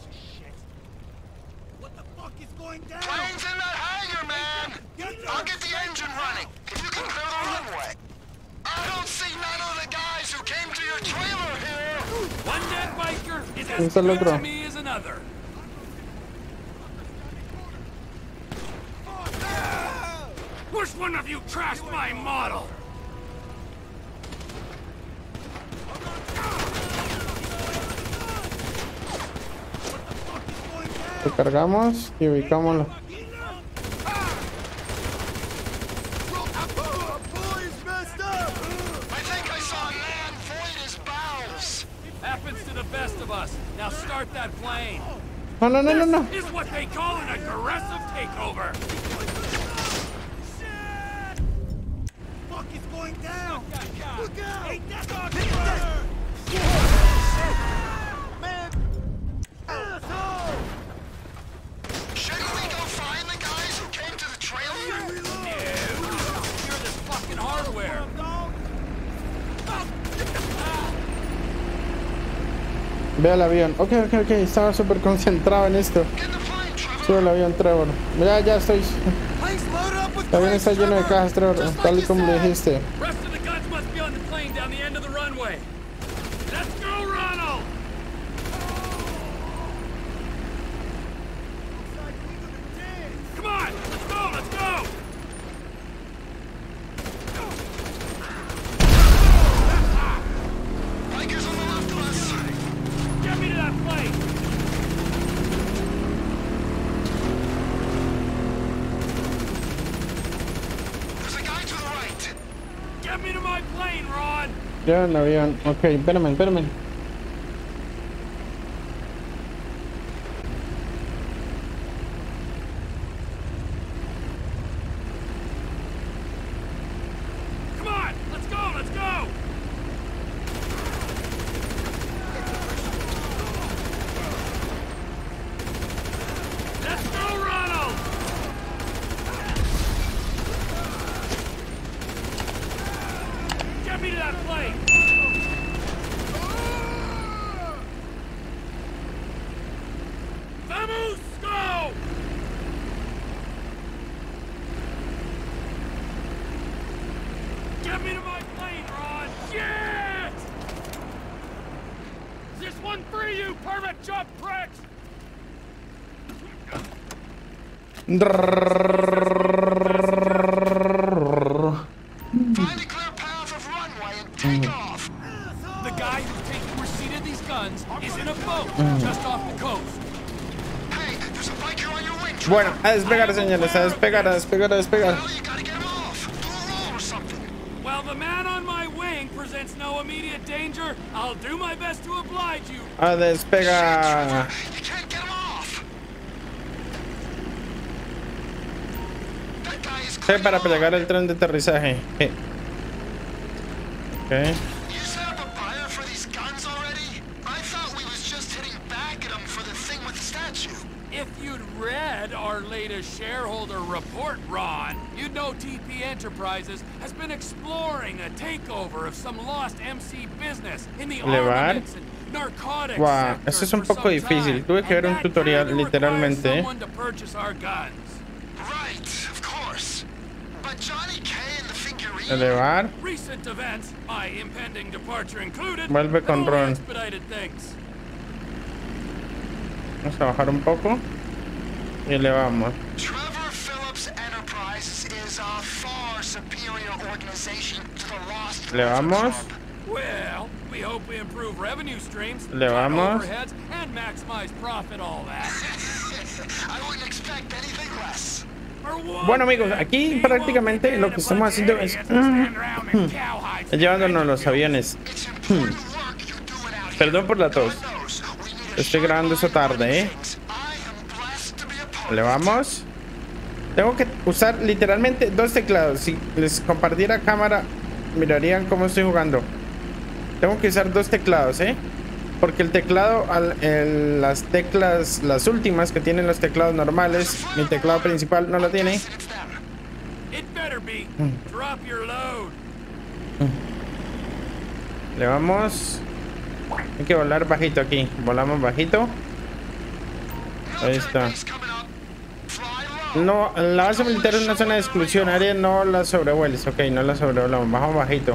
¿Dónde está el otro? Which one of you trashed my model? Lo cargamos y ubicamos. No, no, no, no, no. Ve al avión. Ok, estaba súper concentrado en esto. Sube el avión, Trevor. Ya estoy. El avión está lleno de cajas, Trevor, tal y como le dijiste. my plane, Ron. Ya el avión. Ok, espérame. Come on, let's go, let's go. Let's go, Ronald. Get me to that plane. Vamos, go! Get me to my plane, Ron! Shit! Is this one for you, permit jump pricks? Find a clear path of runway and take off. The guy who's taking receipt of these guns is in a boat just off the coast. Hey, there's a biker on your wing. Bueno, a despegar, señores, a despegar. Well, you gotta get him off. Do a roll or something. Well, the man on my wing presents no immediate danger. I'll do my best to oblige you. A despegar. You can't get him off. That guy is Sí, para pegar el tren de aterrizaje. Ok. You set up a buyer for these guns already? I thought we was just hitting back at him for the thing with the statue. If you'd read our latest shareholder report, Ron, you'd know TP Enterprises has been exploring a takeover of some lost MC business in the armaments and narcotics Wow, sector eso es un for poco some difícil. time. Tuve que ver un And that tutorial kinda requires literalmente. someone to purchase our guns. Right, of course. But Johnny K and the figurine... Elevar. Recent events, my impending departure included, Vuelve con have only Ron. expedited things. Vamos a bajar un poco. Y le vamos. Trevor Phillips Enterprises is a far superior organization to the Lost Le vamos. Club. Well, we hope we improve revenue streams, Le cut vamos. overheads, and maximize profit, all that. I wouldn't expect anything less. Bueno, amigos, aquí prácticamente lo que estamos haciendo es llevándonos los aviones. It's important work you're doing out here. Perdón por la tos. God knows we need a Estoy grabando eso tarde, things. I am blessed to be a part Le of it. vamos. Tengo que usar literalmente dos teclados. Si les compartiera cámara, mirarían cómo estoy jugando. Tengo que usar dos teclados, porque el teclado, las teclas, las últimas que tienen los teclados normales, mi teclado principal no lo tiene. It's them. It better be. Drop your load. Le vamos. Hay que volar bajito aquí. Volamos bajito. Ahí está. Base coming up. Fly low. No, la base militar es una zona de exclusión. Área, no la sobrevueles. Ok, no la sobrevolamos. Bajamos bajito.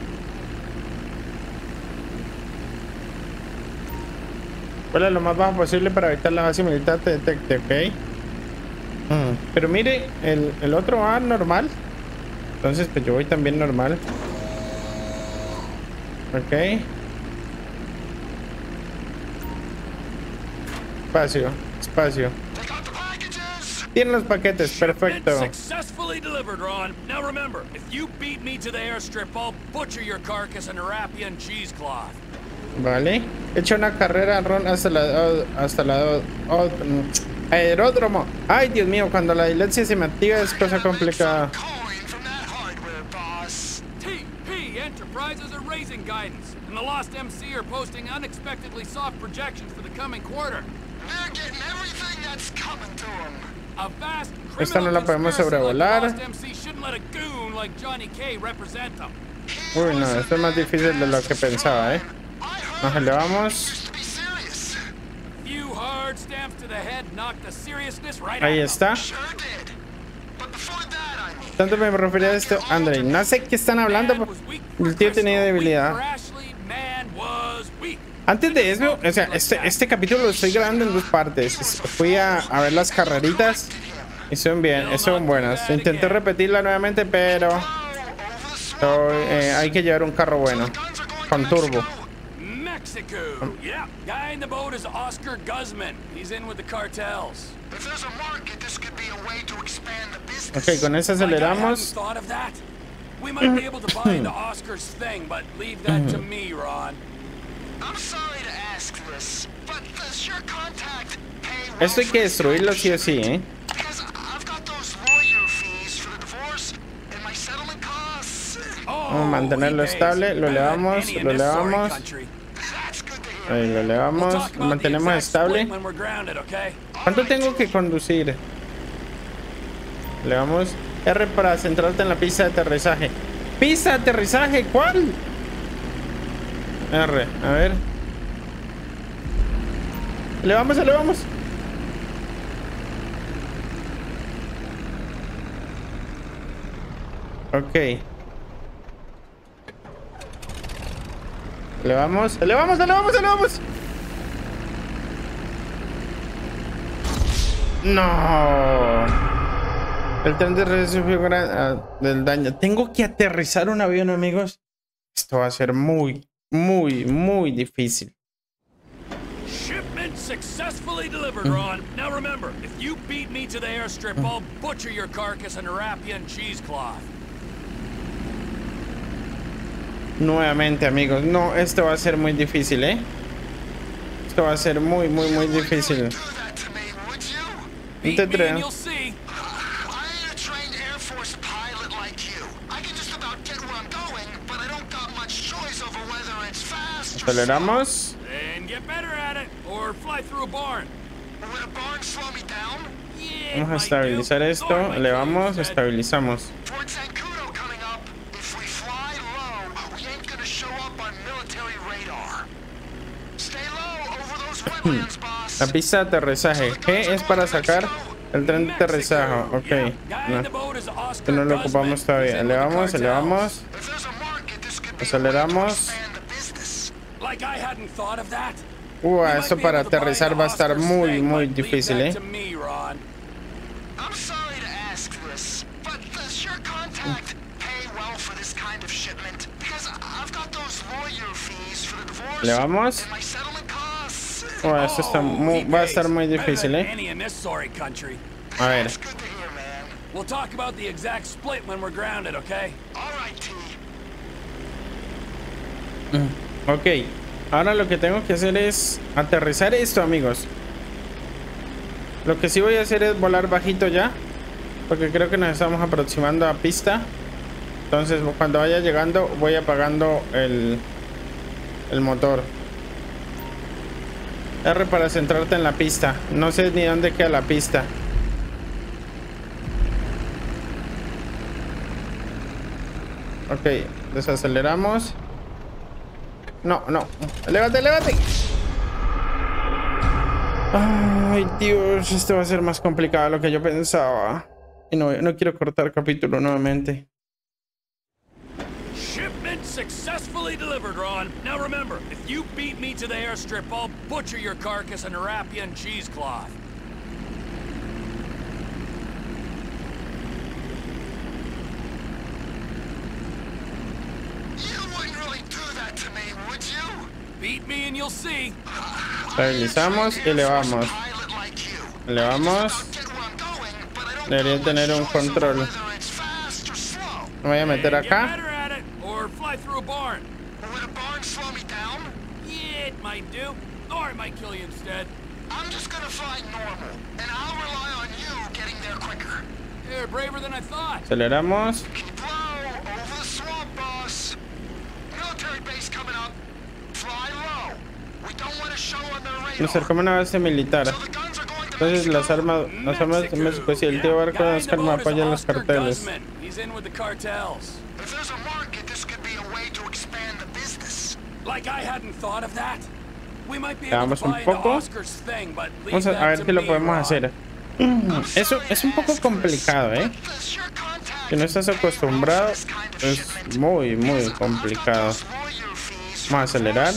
Vuela lo más bajo posible para evitar la base militar te detecte, ok. Pero mire, el otro va normal. Entonces, pues yo voy también normal. Ok. Espacio, espacio. They got the packages. Tienen los paquetes, perfecto. Successfully delivered, Ron. Now remember, if you beat me to the airstrip, I'll butcher your carcass and wrap you in cheesecloth. Vale. He hecho una carrera, Ron, hasta la aeródromo. Ay, Dios mío, cuando la dislexia se me activa es cosa complicada. Coin from that hardware, boss. TP Enterprises are raising guidance, and the Lost MC are posting unexpectedly soft projections for the coming quarter. They're getting everything that's coming to them. A vast Esta no criminal la podemos conspiracy like the sobrevolar. Lost MC shouldn't let a goon like Johnny K represent them. Uy, no, esto es más difícil de lo que pensaba, Nos elevamos. To be serious. Few hard stamps to the head knocked the seriousness right Ahí out of them. está. Sure did. But before that, I mean, Tanto me refería a esto, André. No sé qué están hablando. Man was weak for El tío tenía Crystal, debilidad. weak for Ashley, man was weak. Antes de eso, o sea, este capítulo lo estoy grabando en dos partes. Fui a ver las carreritas y son bien, son buenas. Intenté repetirla nuevamente, pero hay que llevar un carro bueno, con turbo. Mexico. Yeah, guy in the boat is Oscar Guzman. He's in with the cartels. if there's a market, this could be a way to expand the business. Ok, con eso Like I hadn't aceleramos. thought of that. We might be able to buy the Oscars thing, but leave that to me, Ron. I'm sorry to ask this, but does your contact pay well Esto hay que destruirlo sí o sí, ¿eh? Because I've got those lawyer fees for the divorce and my settlement costs. Vamos a mantenerlo estable, lo elevamos, lo elevamos. Ahí lo elevamos, lo mantenemos estable. ¿Cuánto tengo que conducir? Le damos R para centrarte en la pista de aterrizaje. ¿Pista de aterrizaje? ¿Cuál? R, a ver. Elevamos, elevamos. Ok. Elevamos, elevamos, elevamos, elevamos. No. El tren de regreso del daño. Tengo que aterrizar un avión, amigos. Esto va a ser muy, muy difícil. Shipment successfully delivered, Ron. Now remember, if you beat me to the airstrip, I'll butcher your carcass and wrap you in cheesecloth. Nuevamente, amigos. No, esto va a ser muy difícil, ¿eh? Esto va a ser muy difícil. Beat me and you'll see. Aceleramos. And get better at it, or fly through a barn. Vamos a estabilizar esto. Elevamos, estabilizamos. La pista de aterrizaje. G es para sacar el tren de aterrizaje. Ok. No, no lo ocupamos todavía. Elevamos, elevamos. Aceleramos. Esto para aterrizar va a estar muy difícil, ¿eh? Elevamos. Esto está va a estar muy difícil, ¿eh? A ver. Ok. Ahora lo que tengo que hacer es aterrizar esto, amigos. Lo que sí voy a hacer es volar bajito ya, porque creo que nos estamos aproximando a pista. Entonces cuando vaya llegando voy apagando el motor. R para centrarte en la pista. No sé ni dónde queda la pista. Ok, desaceleramos. No. Elévate, elévate. Ay, Dios, esto va a ser más complicado de lo que yo pensaba. Y no quiero cortar capítulo nuevamente. Shipment successfully delivered, Ron. Now remember, if you beat me to the airstrip, I'll butcher your carcass and wrap you in cheesecloth. Beat me and you'll see. Estabilizamos y elevamos. Elevamos. Debería tener un control. Me voy a meter acá. Aceleramos. Nos acercamos a una base militar. Entonces las armas de México, si el tío Barco de Oscar me apoya en los carteles. Veamos un poco. Vamos a ver si lo podemos hacer. Eso es un poco complicado, ¿eh? Si no estás acostumbrado, es muy complicado. Vamos a acelerar.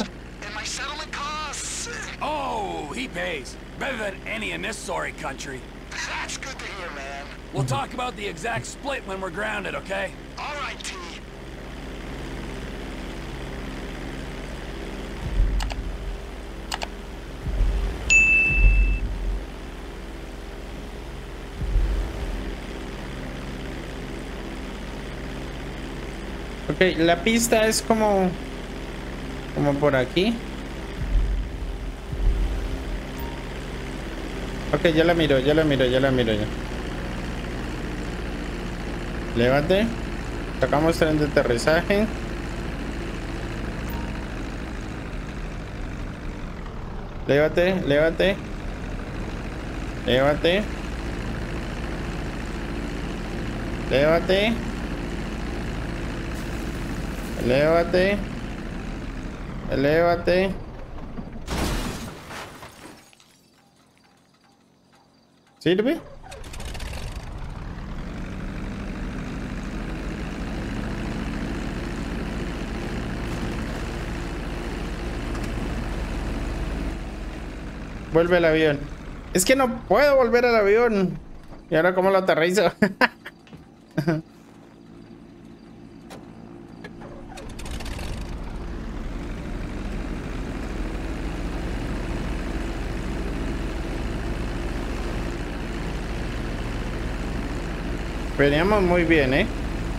He pays better than any in this sorry country. That's good to hear, man. We'll talk about the exact split when we're grounded, okay? All right, T. Ok, la pista es como por aquí. Ok, ya la miro. Llévate. Sacamos tren de aterrizaje. Llévate. Llévate. ¿Sirve? Vuelve al avión. Es que no puedo volver al avión. ¿Y ahora cómo lo aterrizo? Veníamos muy bien, ¿eh?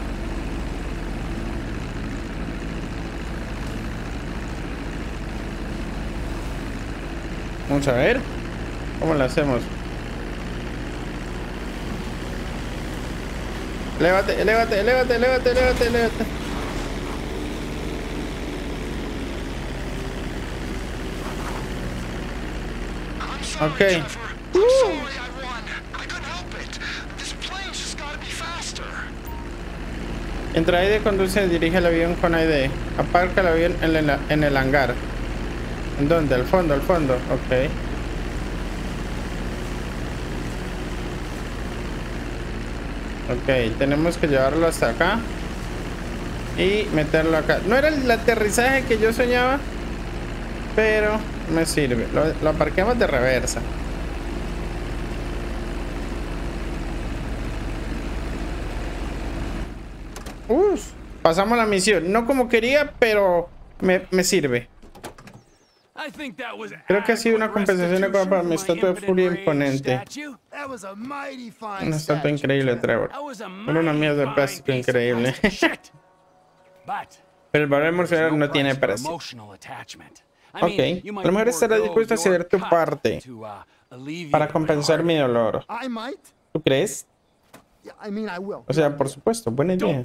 Vamos a ver cómo lo hacemos. Lévate. Ok. Entra Aide, conduce, dirige el avión con Aide. Aparca el avión en el hangar. ¿En dónde? Al fondo. Ok. Ok, tenemos que llevarlo hasta acá y meterlo acá. No era el aterrizaje que yo soñaba, pero me sirve. Lo aparquemos de reversa. Pasamos la misión. No como quería, pero me sirve. Creo que ha sido una compensación adecuada para mi estatua de furia imponente. Una estatua increíble, Trevor. Era una mierda de plástico increíble. Pero el valor emocional no tiene precio. Ok, a lo mejor estarás dispuesto a ceder tu parte para compensar mi dolor. ¿Tú crees? O sea, por supuesto, buena idea.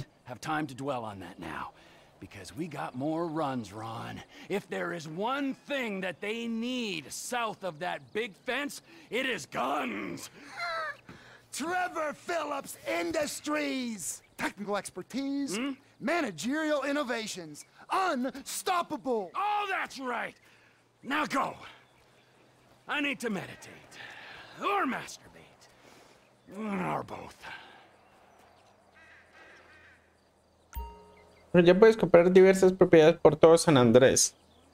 Because we got more runs, Ron. If there is one thing that they need south of that big fence, it is guns. Trevor Phillips Industries. Technical expertise, managerial innovations, unstoppable. Oh, that's right. Now go. I need to meditate. Or masturbate. Or both. Ya puedes comprar diversas propiedades por todo San Andrés.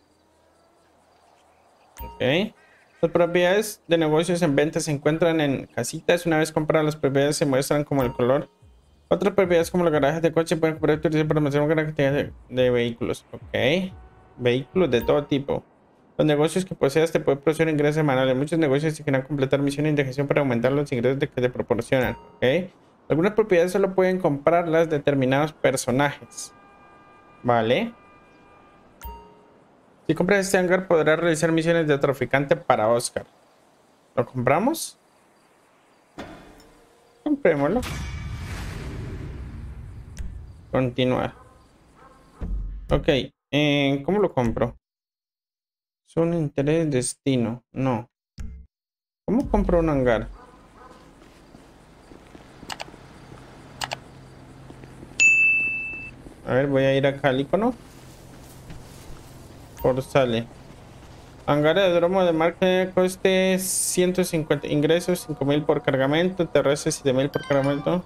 Ok. Las propiedades de negocios en venta se encuentran en casitas. Una vez compradas, las propiedades se muestran como el color. Otras propiedades como los garajes de coche pueden comprar y utilizar para almacenar una gran cantidad de vehículos. Ok. Vehículos de todo tipo. Los negocios que poseas te pueden producir ingresos semanales. Muchos negocios se quieren completar misiones de gestión para aumentar los ingresos que te proporcionan. Ok. Algunas propiedades solo pueden comprarlas determinados personajes. Vale. Si compras este hangar podrás realizar misiones de traficante para Oscar. ¿Lo compramos? Comprémoslo. Continuar. Ok. ¿Cómo lo compro? Son interés destino. No. ¿Cómo compro un hangar? A ver, voy a ir acá al icono. Por sale. Hangar de dromo de marca coste 150. Ingresos 5,000 por cargamento. Terrestre 7,000 por cargamento.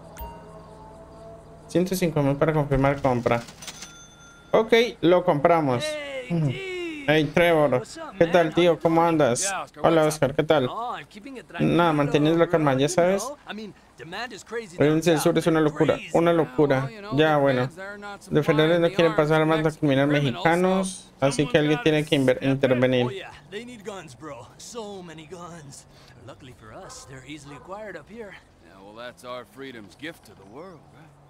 105,000 para confirmar compra. Ok, lo compramos. Hey Trevor, ¿qué tal, tío? ¿Cómo andas? Hola Oscar, ¿qué tal? Nada, manteniendo la calma, ya sabes. Provincia del Sur es una locura, Ya, bueno. Los federales no quieren pasar más a criminales mexicanos, así que alguien tiene que intervenir.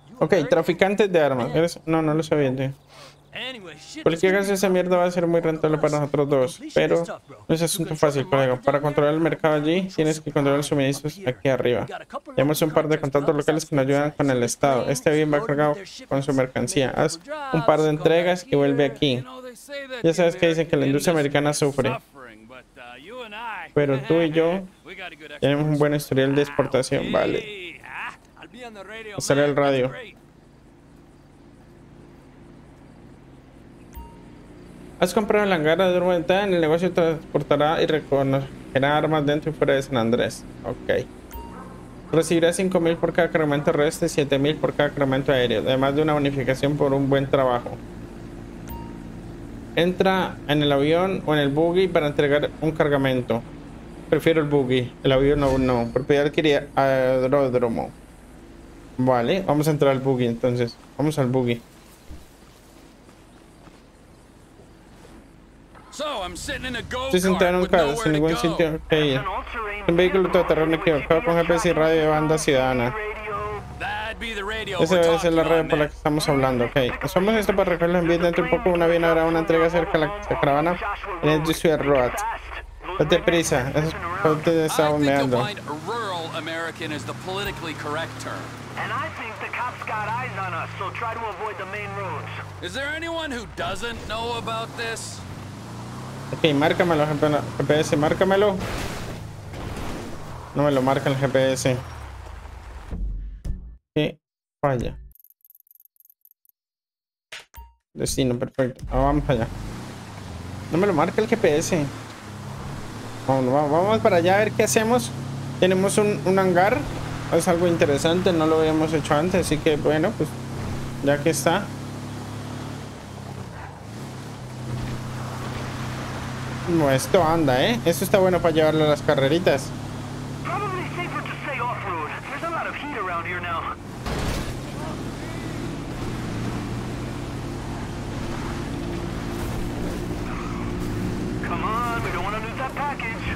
Ok, traficantes de armas. No, no lo sabía, tío. Cualquier caso, esa mierda va a ser muy rentable para nosotros dos. Pero no es asunto fácil, colega. Para controlar el mercado allí, tienes que controlar los suministros aquí arriba. Tenemos un par de contactos locales que nos ayudan con el estado. Este avión va cargado con su mercancía. Haz un par de entregas y vuelve aquí. Ya sabes que dicen que la industria americana sufre. Pero tú y yo tenemos un buen historial de exportación, vale. Hacer el radio. Has comprado el hangar de Durmenta. En el negocio transportará y reconocerá armas dentro y fuera de San Andrés. Ok. Recibirá 5.000 por cada cargamento terrestre y 7.000 por cada cargamento aéreo, además de una bonificación por un buen trabajo. Entra en el avión o en el buggy para entregar un cargamento. Prefiero el buggy. El avión no. Propiedad adquirida aeródromo. Vale, vamos a entrar al buggy entonces. Vamos al buggy. Estoy sentado en un carro sin ningún sitio que ir. Un vehículo todoterreno equipado con GPS y radio de banda ciudadana. Esa debe ser la radio por la que estamos hablando, ok. Usamos esto para recoger los envíos dentro de un poco. Una bien habrá una entrega cerca de la caravana en el District Road. Date prisa, eso es lo que te estaba meando. And I think the cops got eyes on us, so try to avoid the main roads. Is there anyone who doesn't know about this? Ok, márcamelo GPS, márcamelo. No me lo marca el GPS. ¿Qué falla? Destino, perfecto. Vamos allá. No me lo marca el GPS. Vamos para allá a ver qué hacemos. Tenemos un hangar. Es algo interesante, no lo habíamos hecho antes, así que bueno, pues ya que está. No, esto anda, esto está bueno para llevarlo a las carreritas. Come on, we don't want to lose that package.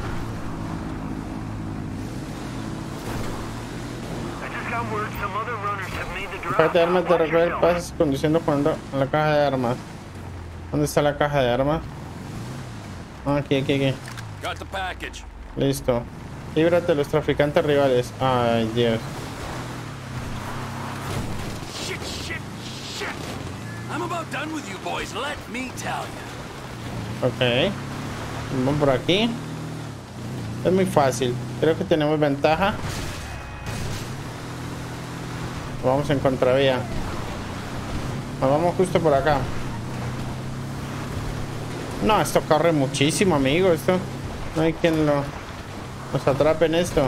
Caja de armas de recoger pasas conduciendo cuando a la caja de armas. ¿Dónde está la caja de armas? Aquí. Listo. Líbrate de los traficantes rivales. Ay, Dios. Ok. Vamos por aquí. Es muy fácil. Creo que tenemos ventaja. Vamos en contravía. Nos vamos justo por acá. No, esto corre muchísimo, amigo. Esto no hay quien nos atrape en esto.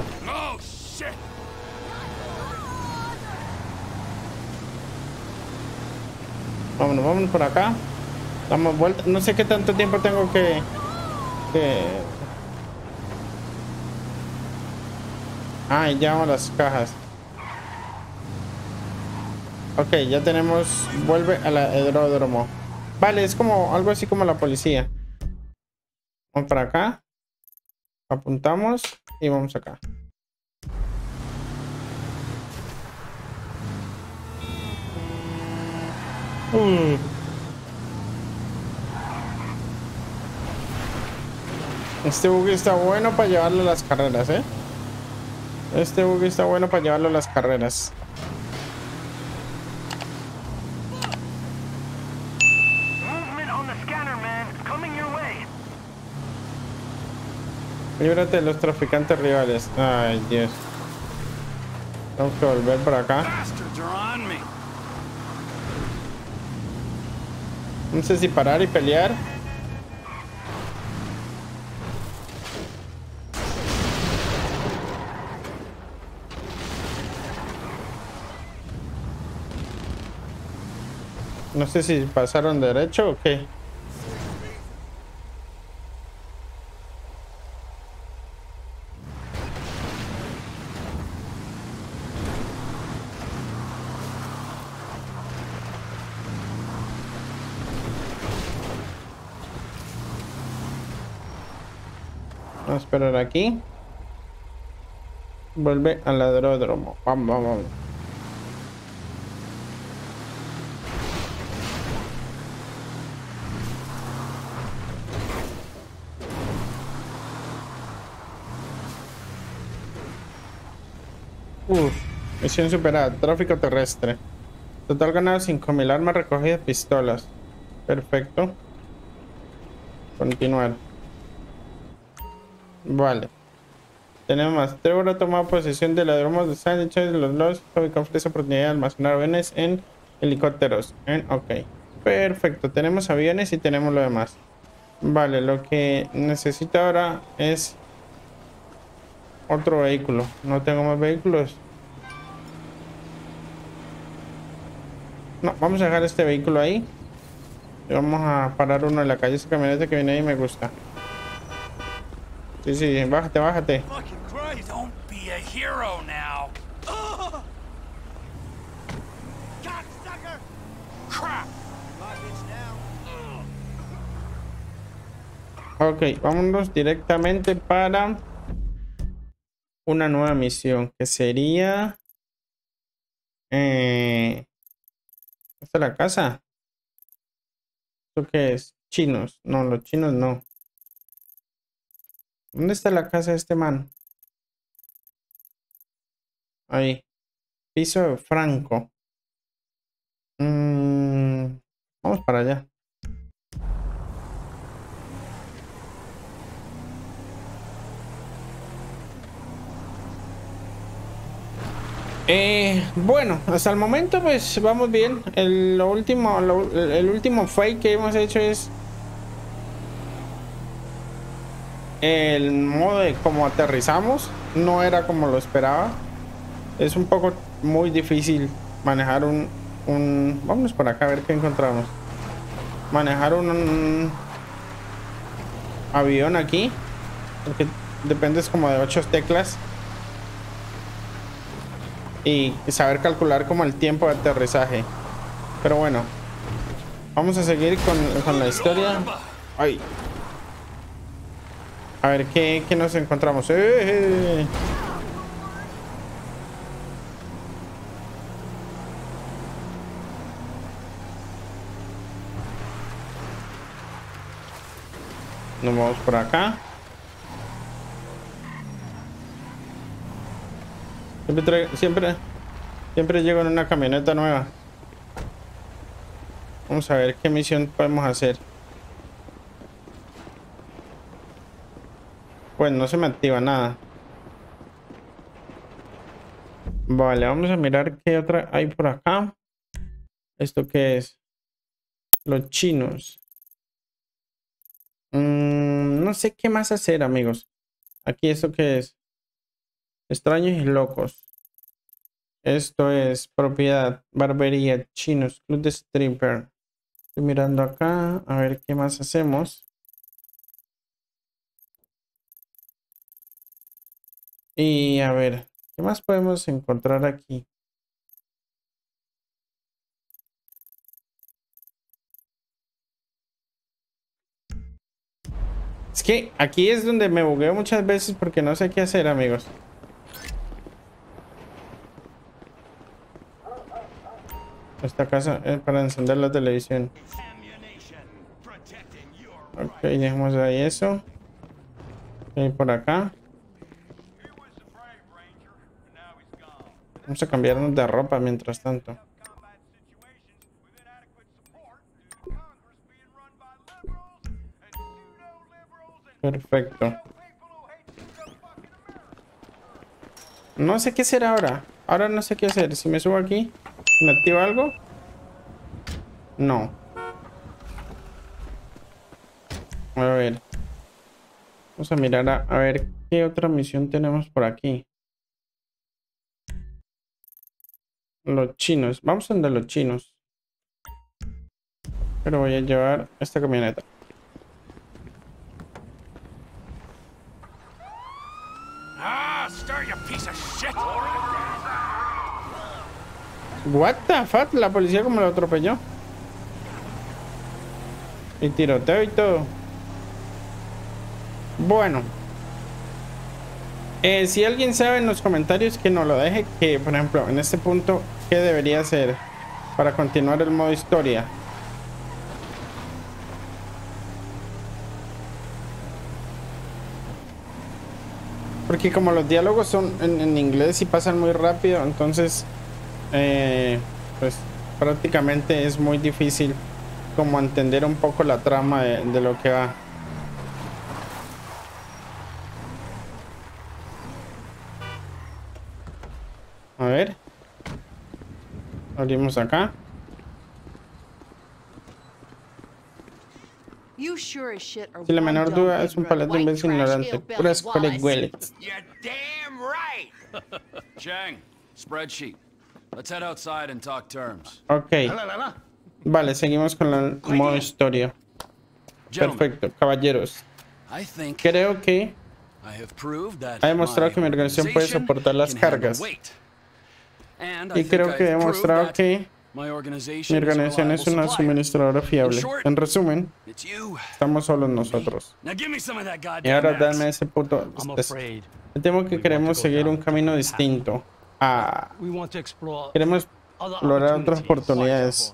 Vámonos por acá. Damos vuelta. No sé qué tanto tiempo tengo que... Ah, y llevamos las cajas. Ok, ya tenemos... Vuelve al aeródromo. Vale, es como algo así como la policía. Vamos para acá. Apuntamos y vamos acá. Este buggy está bueno para llevarlo a las carreras, Este buggy está bueno para llevarlo a las carreras. Líbrate de los traficantes rivales. Ay, Dios. Tengo que volver por acá. No sé si parar y pelear. No sé si pasaron derecho o qué. Vamos a esperar aquí. Vuelve al aeródromo. Vamos. Misión superada. Tráfico terrestre. Total ganado 5.000 armas recogidas, pistolas. Perfecto. Continuar. Vale. Tenemos más. Trevor ha tomado posesión de la dromos de sándwiches de los Lost. Con ofrece oportunidad de almacenar aviones en helicópteros. Ok. Perfecto. Tenemos aviones y tenemos lo demás. Vale, lo que necesito ahora es otro vehículo. No tengo más vehículos. No, vamos a dejar este vehículo ahí. Y vamos a parar uno en la calle. Esa camioneta que viene ahí me gusta. Sí, sí, bájate, bájate. Don't be a hero now. Crap. Ok, vámonos directamente para una nueva misión que sería esta es la casa. ¿Esto qué es? Chinos. No, los chinos no. ¿Dónde está la casa de este man? Ahí. Piso Franco. Vamos para allá. Bueno, hasta el momento pues vamos bien. El último fake que hemos hecho es el modo de cómo aterrizamos. No era como lo esperaba. Es un poco muy difícil manejar vámonos por acá a ver qué encontramos. Manejar un avión aquí, porque dependes como de 8 teclas. Y saber calcular como el tiempo de aterrizaje. Pero bueno, vamos a seguir con la historia. Ay. A ver qué nos encontramos. Nos vamos por acá. Siempre llego en una camioneta nueva. Vamos a ver qué misión podemos hacer. Pues no se me activa nada. Vale, vamos a mirar qué otra hay por acá. ¿Esto qué es? Los chinos. No sé qué más hacer, amigos. Aquí, ¿esto qué es? Extraños y locos. Esto es propiedad, barbería, chinos, club de stripper. Estoy mirando acá a ver qué más hacemos. Y a ver, ¿qué más podemos encontrar aquí? Es que aquí es donde me bugueo muchas veces porque no sé qué hacer, amigos. Esta casa es para encender la televisión. Ok, dejemos ahí eso. Y por acá. Vamos a cambiarnos de ropa mientras tanto. Perfecto. No sé qué hacer ahora. Ahora no sé qué hacer. Si me subo aquí, ¿me activa algo? No. A ver. Vamos a mirar a ver qué otra misión tenemos por aquí. Los chinos. Vamos a donde los chinos. Pero voy a llevar esta camioneta. What the fuck? La policía como lo atropelló. Y tiroteo y todo. Bueno. Si alguien sabe en los comentarios que nos lo deje, que por ejemplo en este punto qué debería hacer para continuar el modo historia. Porque como los diálogos son en inglés y pasan muy rápido, entonces pues prácticamente es muy difícil como entender un poco la trama de lo que va. A ver. Abrimos acá. Si la menor duda es un paleto de imbécil ignorante. Pura escuela y huele. You're damn right. Chang, spreadsheet. Let's head outside and talk terms. Ok. Vale, seguimos con la modo historia. Perfecto, caballeros. Creo que ha demostrado que mi organización puede soportar las cargas. Y creo que he demostrado que mi organización es una suministradora fiable. En resumen, estamos solos nosotros. Y ahora dame ese puto... Me temo que queremos seguir un camino distinto. Queremos explorar otras oportunidades.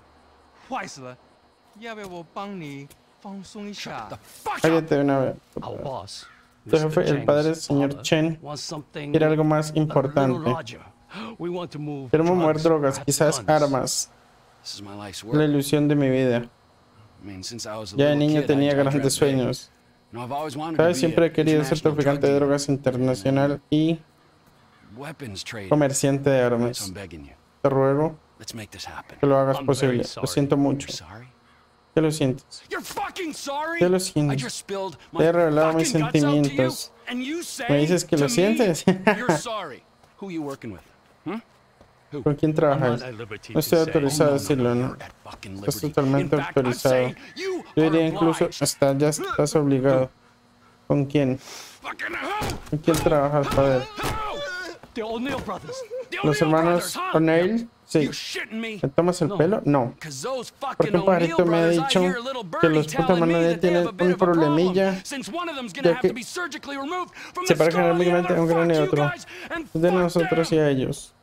Cállate de una vez. Tu jefe, el padre, señor Chen, quiere algo más importante. Queremos mover drogas, quizás armas. La ilusión de mi vida. Ya de niño tenía grandes sueños. ¿Sabes? Siempre he querido ser traficante de drogas internacional y comerciante de armas. Te ruego que lo hagas posible. Lo siento mucho. ¿Qué lo sientes? ¿Qué lo sientes? Te he revelado mis sentimientos. ¿Me dices que lo sientes? ¿Con quién trabajas? No estoy autorizado a decirlo, ¿no? Estás totalmente autorizado. Yo diría incluso hasta ya estás obligado. ¿Con quién? ¿Con quién trabajas, padre? ¿Los hermanos O'Neill? Sí. ¿Me tomas el pelo? No. Porque un pajarito me ha dicho que los putos hermanos O'Neill tienen un problemilla, ya que se parecen enormemente a un gran y otro. De nosotros y a ellos.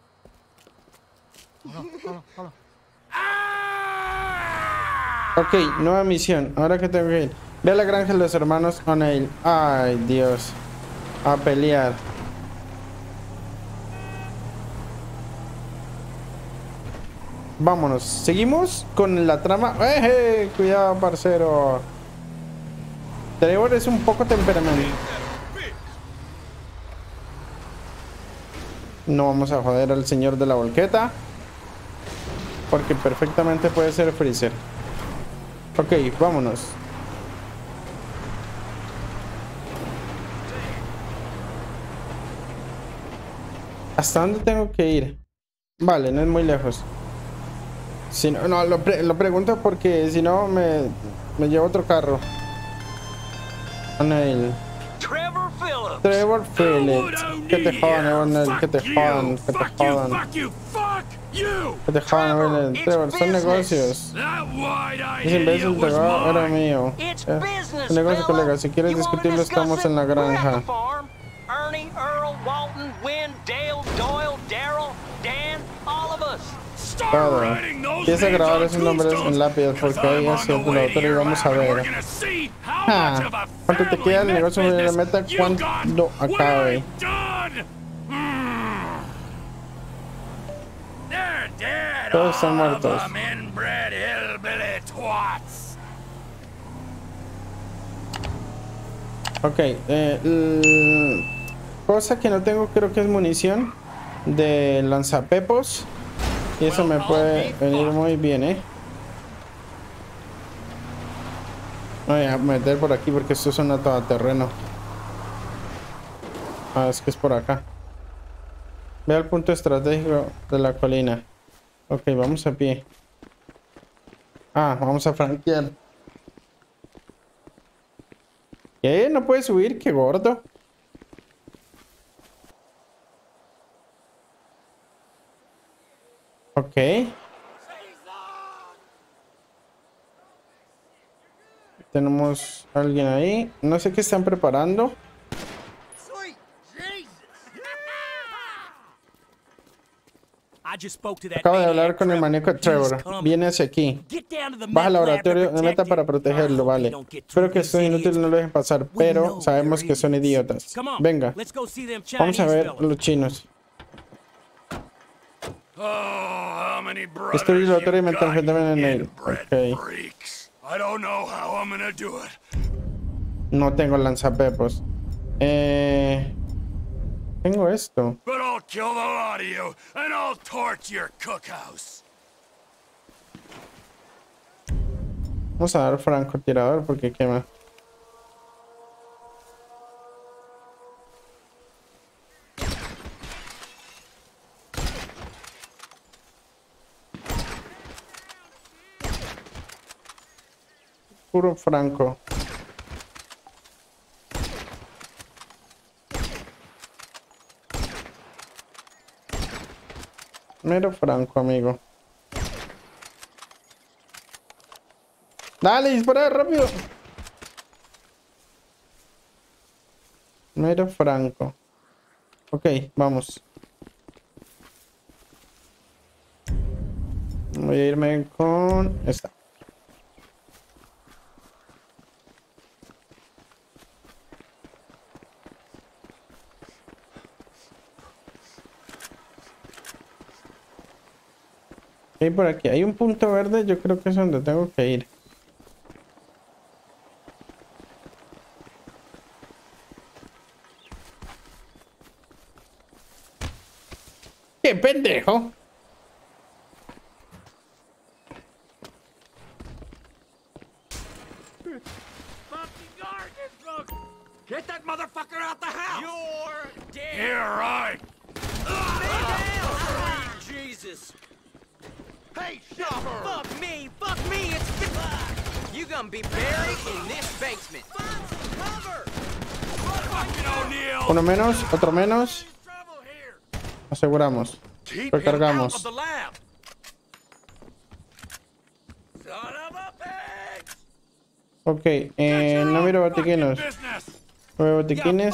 Ok, nueva misión. Ahora que tengo que ir. Ve a la granja de los hermanos O'Neill. Ay, Dios. A pelear. Vámonos. Seguimos con la trama. ¡Eh! Cuidado, parcero. Trevor es un poco temperamento. No vamos a joder al señor de la volqueta, porque perfectamente puede ser Freezer. Ok, vámonos. ¿Hasta dónde tengo que ir? Vale, no es muy lejos. Si no, lo pregunto porque si no me llevo otro carro. O'Neill. Trevor Phillips. Que te jodan, O'Neill. Que te jodan. Que te jodan. Que te jodan, O'Neill. Trevor, son negocios. Ese imbécil entregado era mío. Un negocio, colega. Si quieres discutirlo, estamos en la granja. Ernie, Earl, Walton, Wynn, Dale, Doyle, Daryl, Dan, all of us. Todo. Empieza a grabar esos nombres en lápiz porque hoy es el autor y vamos a ver. ¿Cuánto te queda el negocio de la meta cuando acabe? Todos están muertos. Ok, cosa que no tengo, creo que es munición de lanzapepos. Y eso me puede venir muy bien, Voy a meter por aquí porque esto es una todoterreno. Ah, es que es por acá. Ve al punto estratégico de la colina. Ok, vamos a pie. Ah, vamos a franquear. ¿Qué? ¿No puede subir? ¡Qué gordo! Ok. Tenemos a alguien ahí. No sé qué están preparando. Acabo de hablar con el maníaco Trevor. Viene hacia aquí. Baja al laboratorio de Meta para protegerlo, vale. Espero que estos inútiles no lo dejen pasar, pero sabemos que son idiotas. Venga. Vamos a ver los chinos. Estoy en el laboratorio de metanfetamina en él. Ok. No tengo lanzapepos. Tengo esto. Vamos a dar francotirador porque quema. Puro franco. Mero franco, amigo. Dale, dispara rápido. Mero franco. Ok, vamos. Voy a irme con esta. Hay por aquí, hay un punto verde, yo creo que es donde tengo que ir. ¡Qué pendejo! Get that motherfucker out the house! You're dead! Yeah, right! Jesus! Hey, shopper! Fuck me! Fuck me! It's you gonna be buried in this basement. Cover! Uno menos, otro menos. Aseguramos. Recargamos. Ok, no miro botiquinos. No veo botiquines.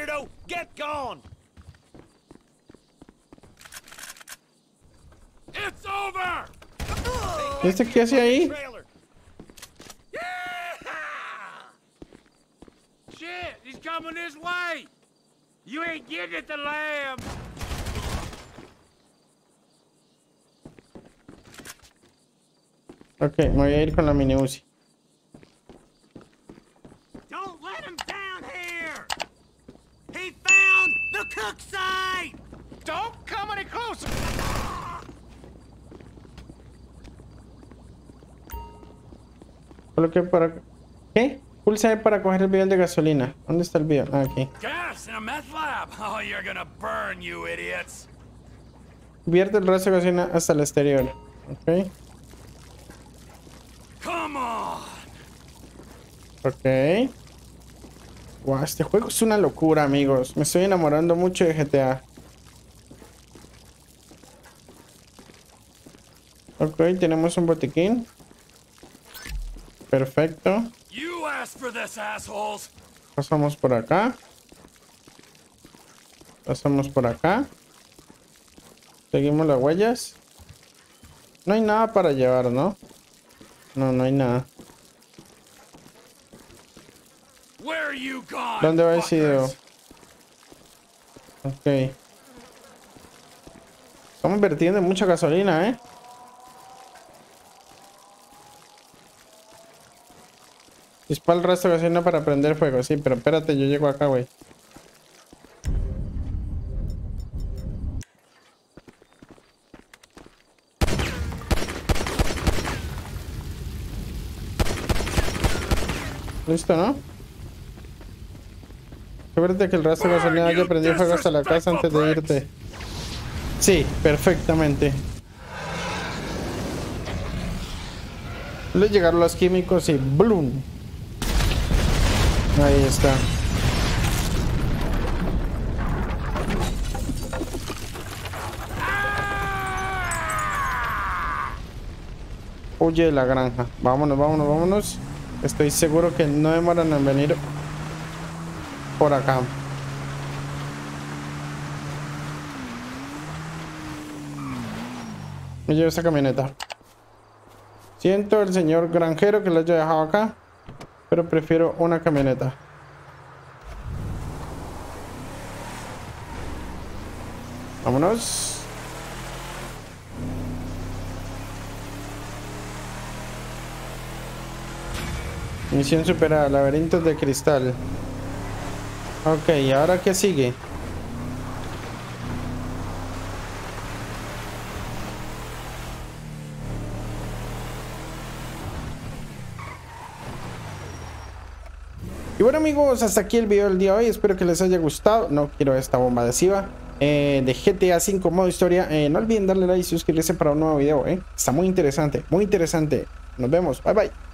¿Y este qué hace ahí? Shit, he's coming this way. You ain't getting at the lamb. Ok, me voy a ir con la mini Uzi. Don't let him down here! He found the cook site! Don't come any closer. Coloqué para... ¿Qué? Pulsa para coger el bidón de gasolina. ¿Dónde está el bidón? Ah, aquí. Gas in a meth lab. Oh, you're gonna burn, you idiots. Vierte el resto de gasolina hasta el exterior. Ok. Come on. Ok. Wow, este juego es una locura, amigos. Me estoy enamorando mucho de GTA. Ok, tenemos un botiquín. Perfecto. You asked for this, assholes. Pasamos por acá. Pasamos por acá. Seguimos las huellas. No hay nada para llevar, ¿no? No, no hay nada. ¿Dónde va el ido? Ok. Estamos vertiendo mucha gasolina, ¿eh? Dispara el resto de gasolina para prender fuego. Sí, pero espérate, yo llego acá, güey. Listo, ¿no? Asegúrate que el resto de gasolina haya prendido fuego hasta la casa antes de irte. Sí, perfectamente. Le llegaron los químicos y ¡bloom! Ahí está. Huye de la granja. Vámonos, vámonos, vámonos. Estoy seguro que no demoran en venir por acá. Me llevo esta camioneta. Siento el señor granjero que lo haya dejado acá, pero prefiero una camioneta. Vámonos. Misión superada, laberintos de cristal. Ok, ¿y ahora qué sigue? Y bueno amigos, hasta aquí el video del día de hoy. Espero que les haya gustado. No quiero esta bomba adhesiva de GTA 5 modo historia. No olviden darle like y suscribirse para un nuevo video. Está muy interesante, muy interesante. Nos vemos, bye bye.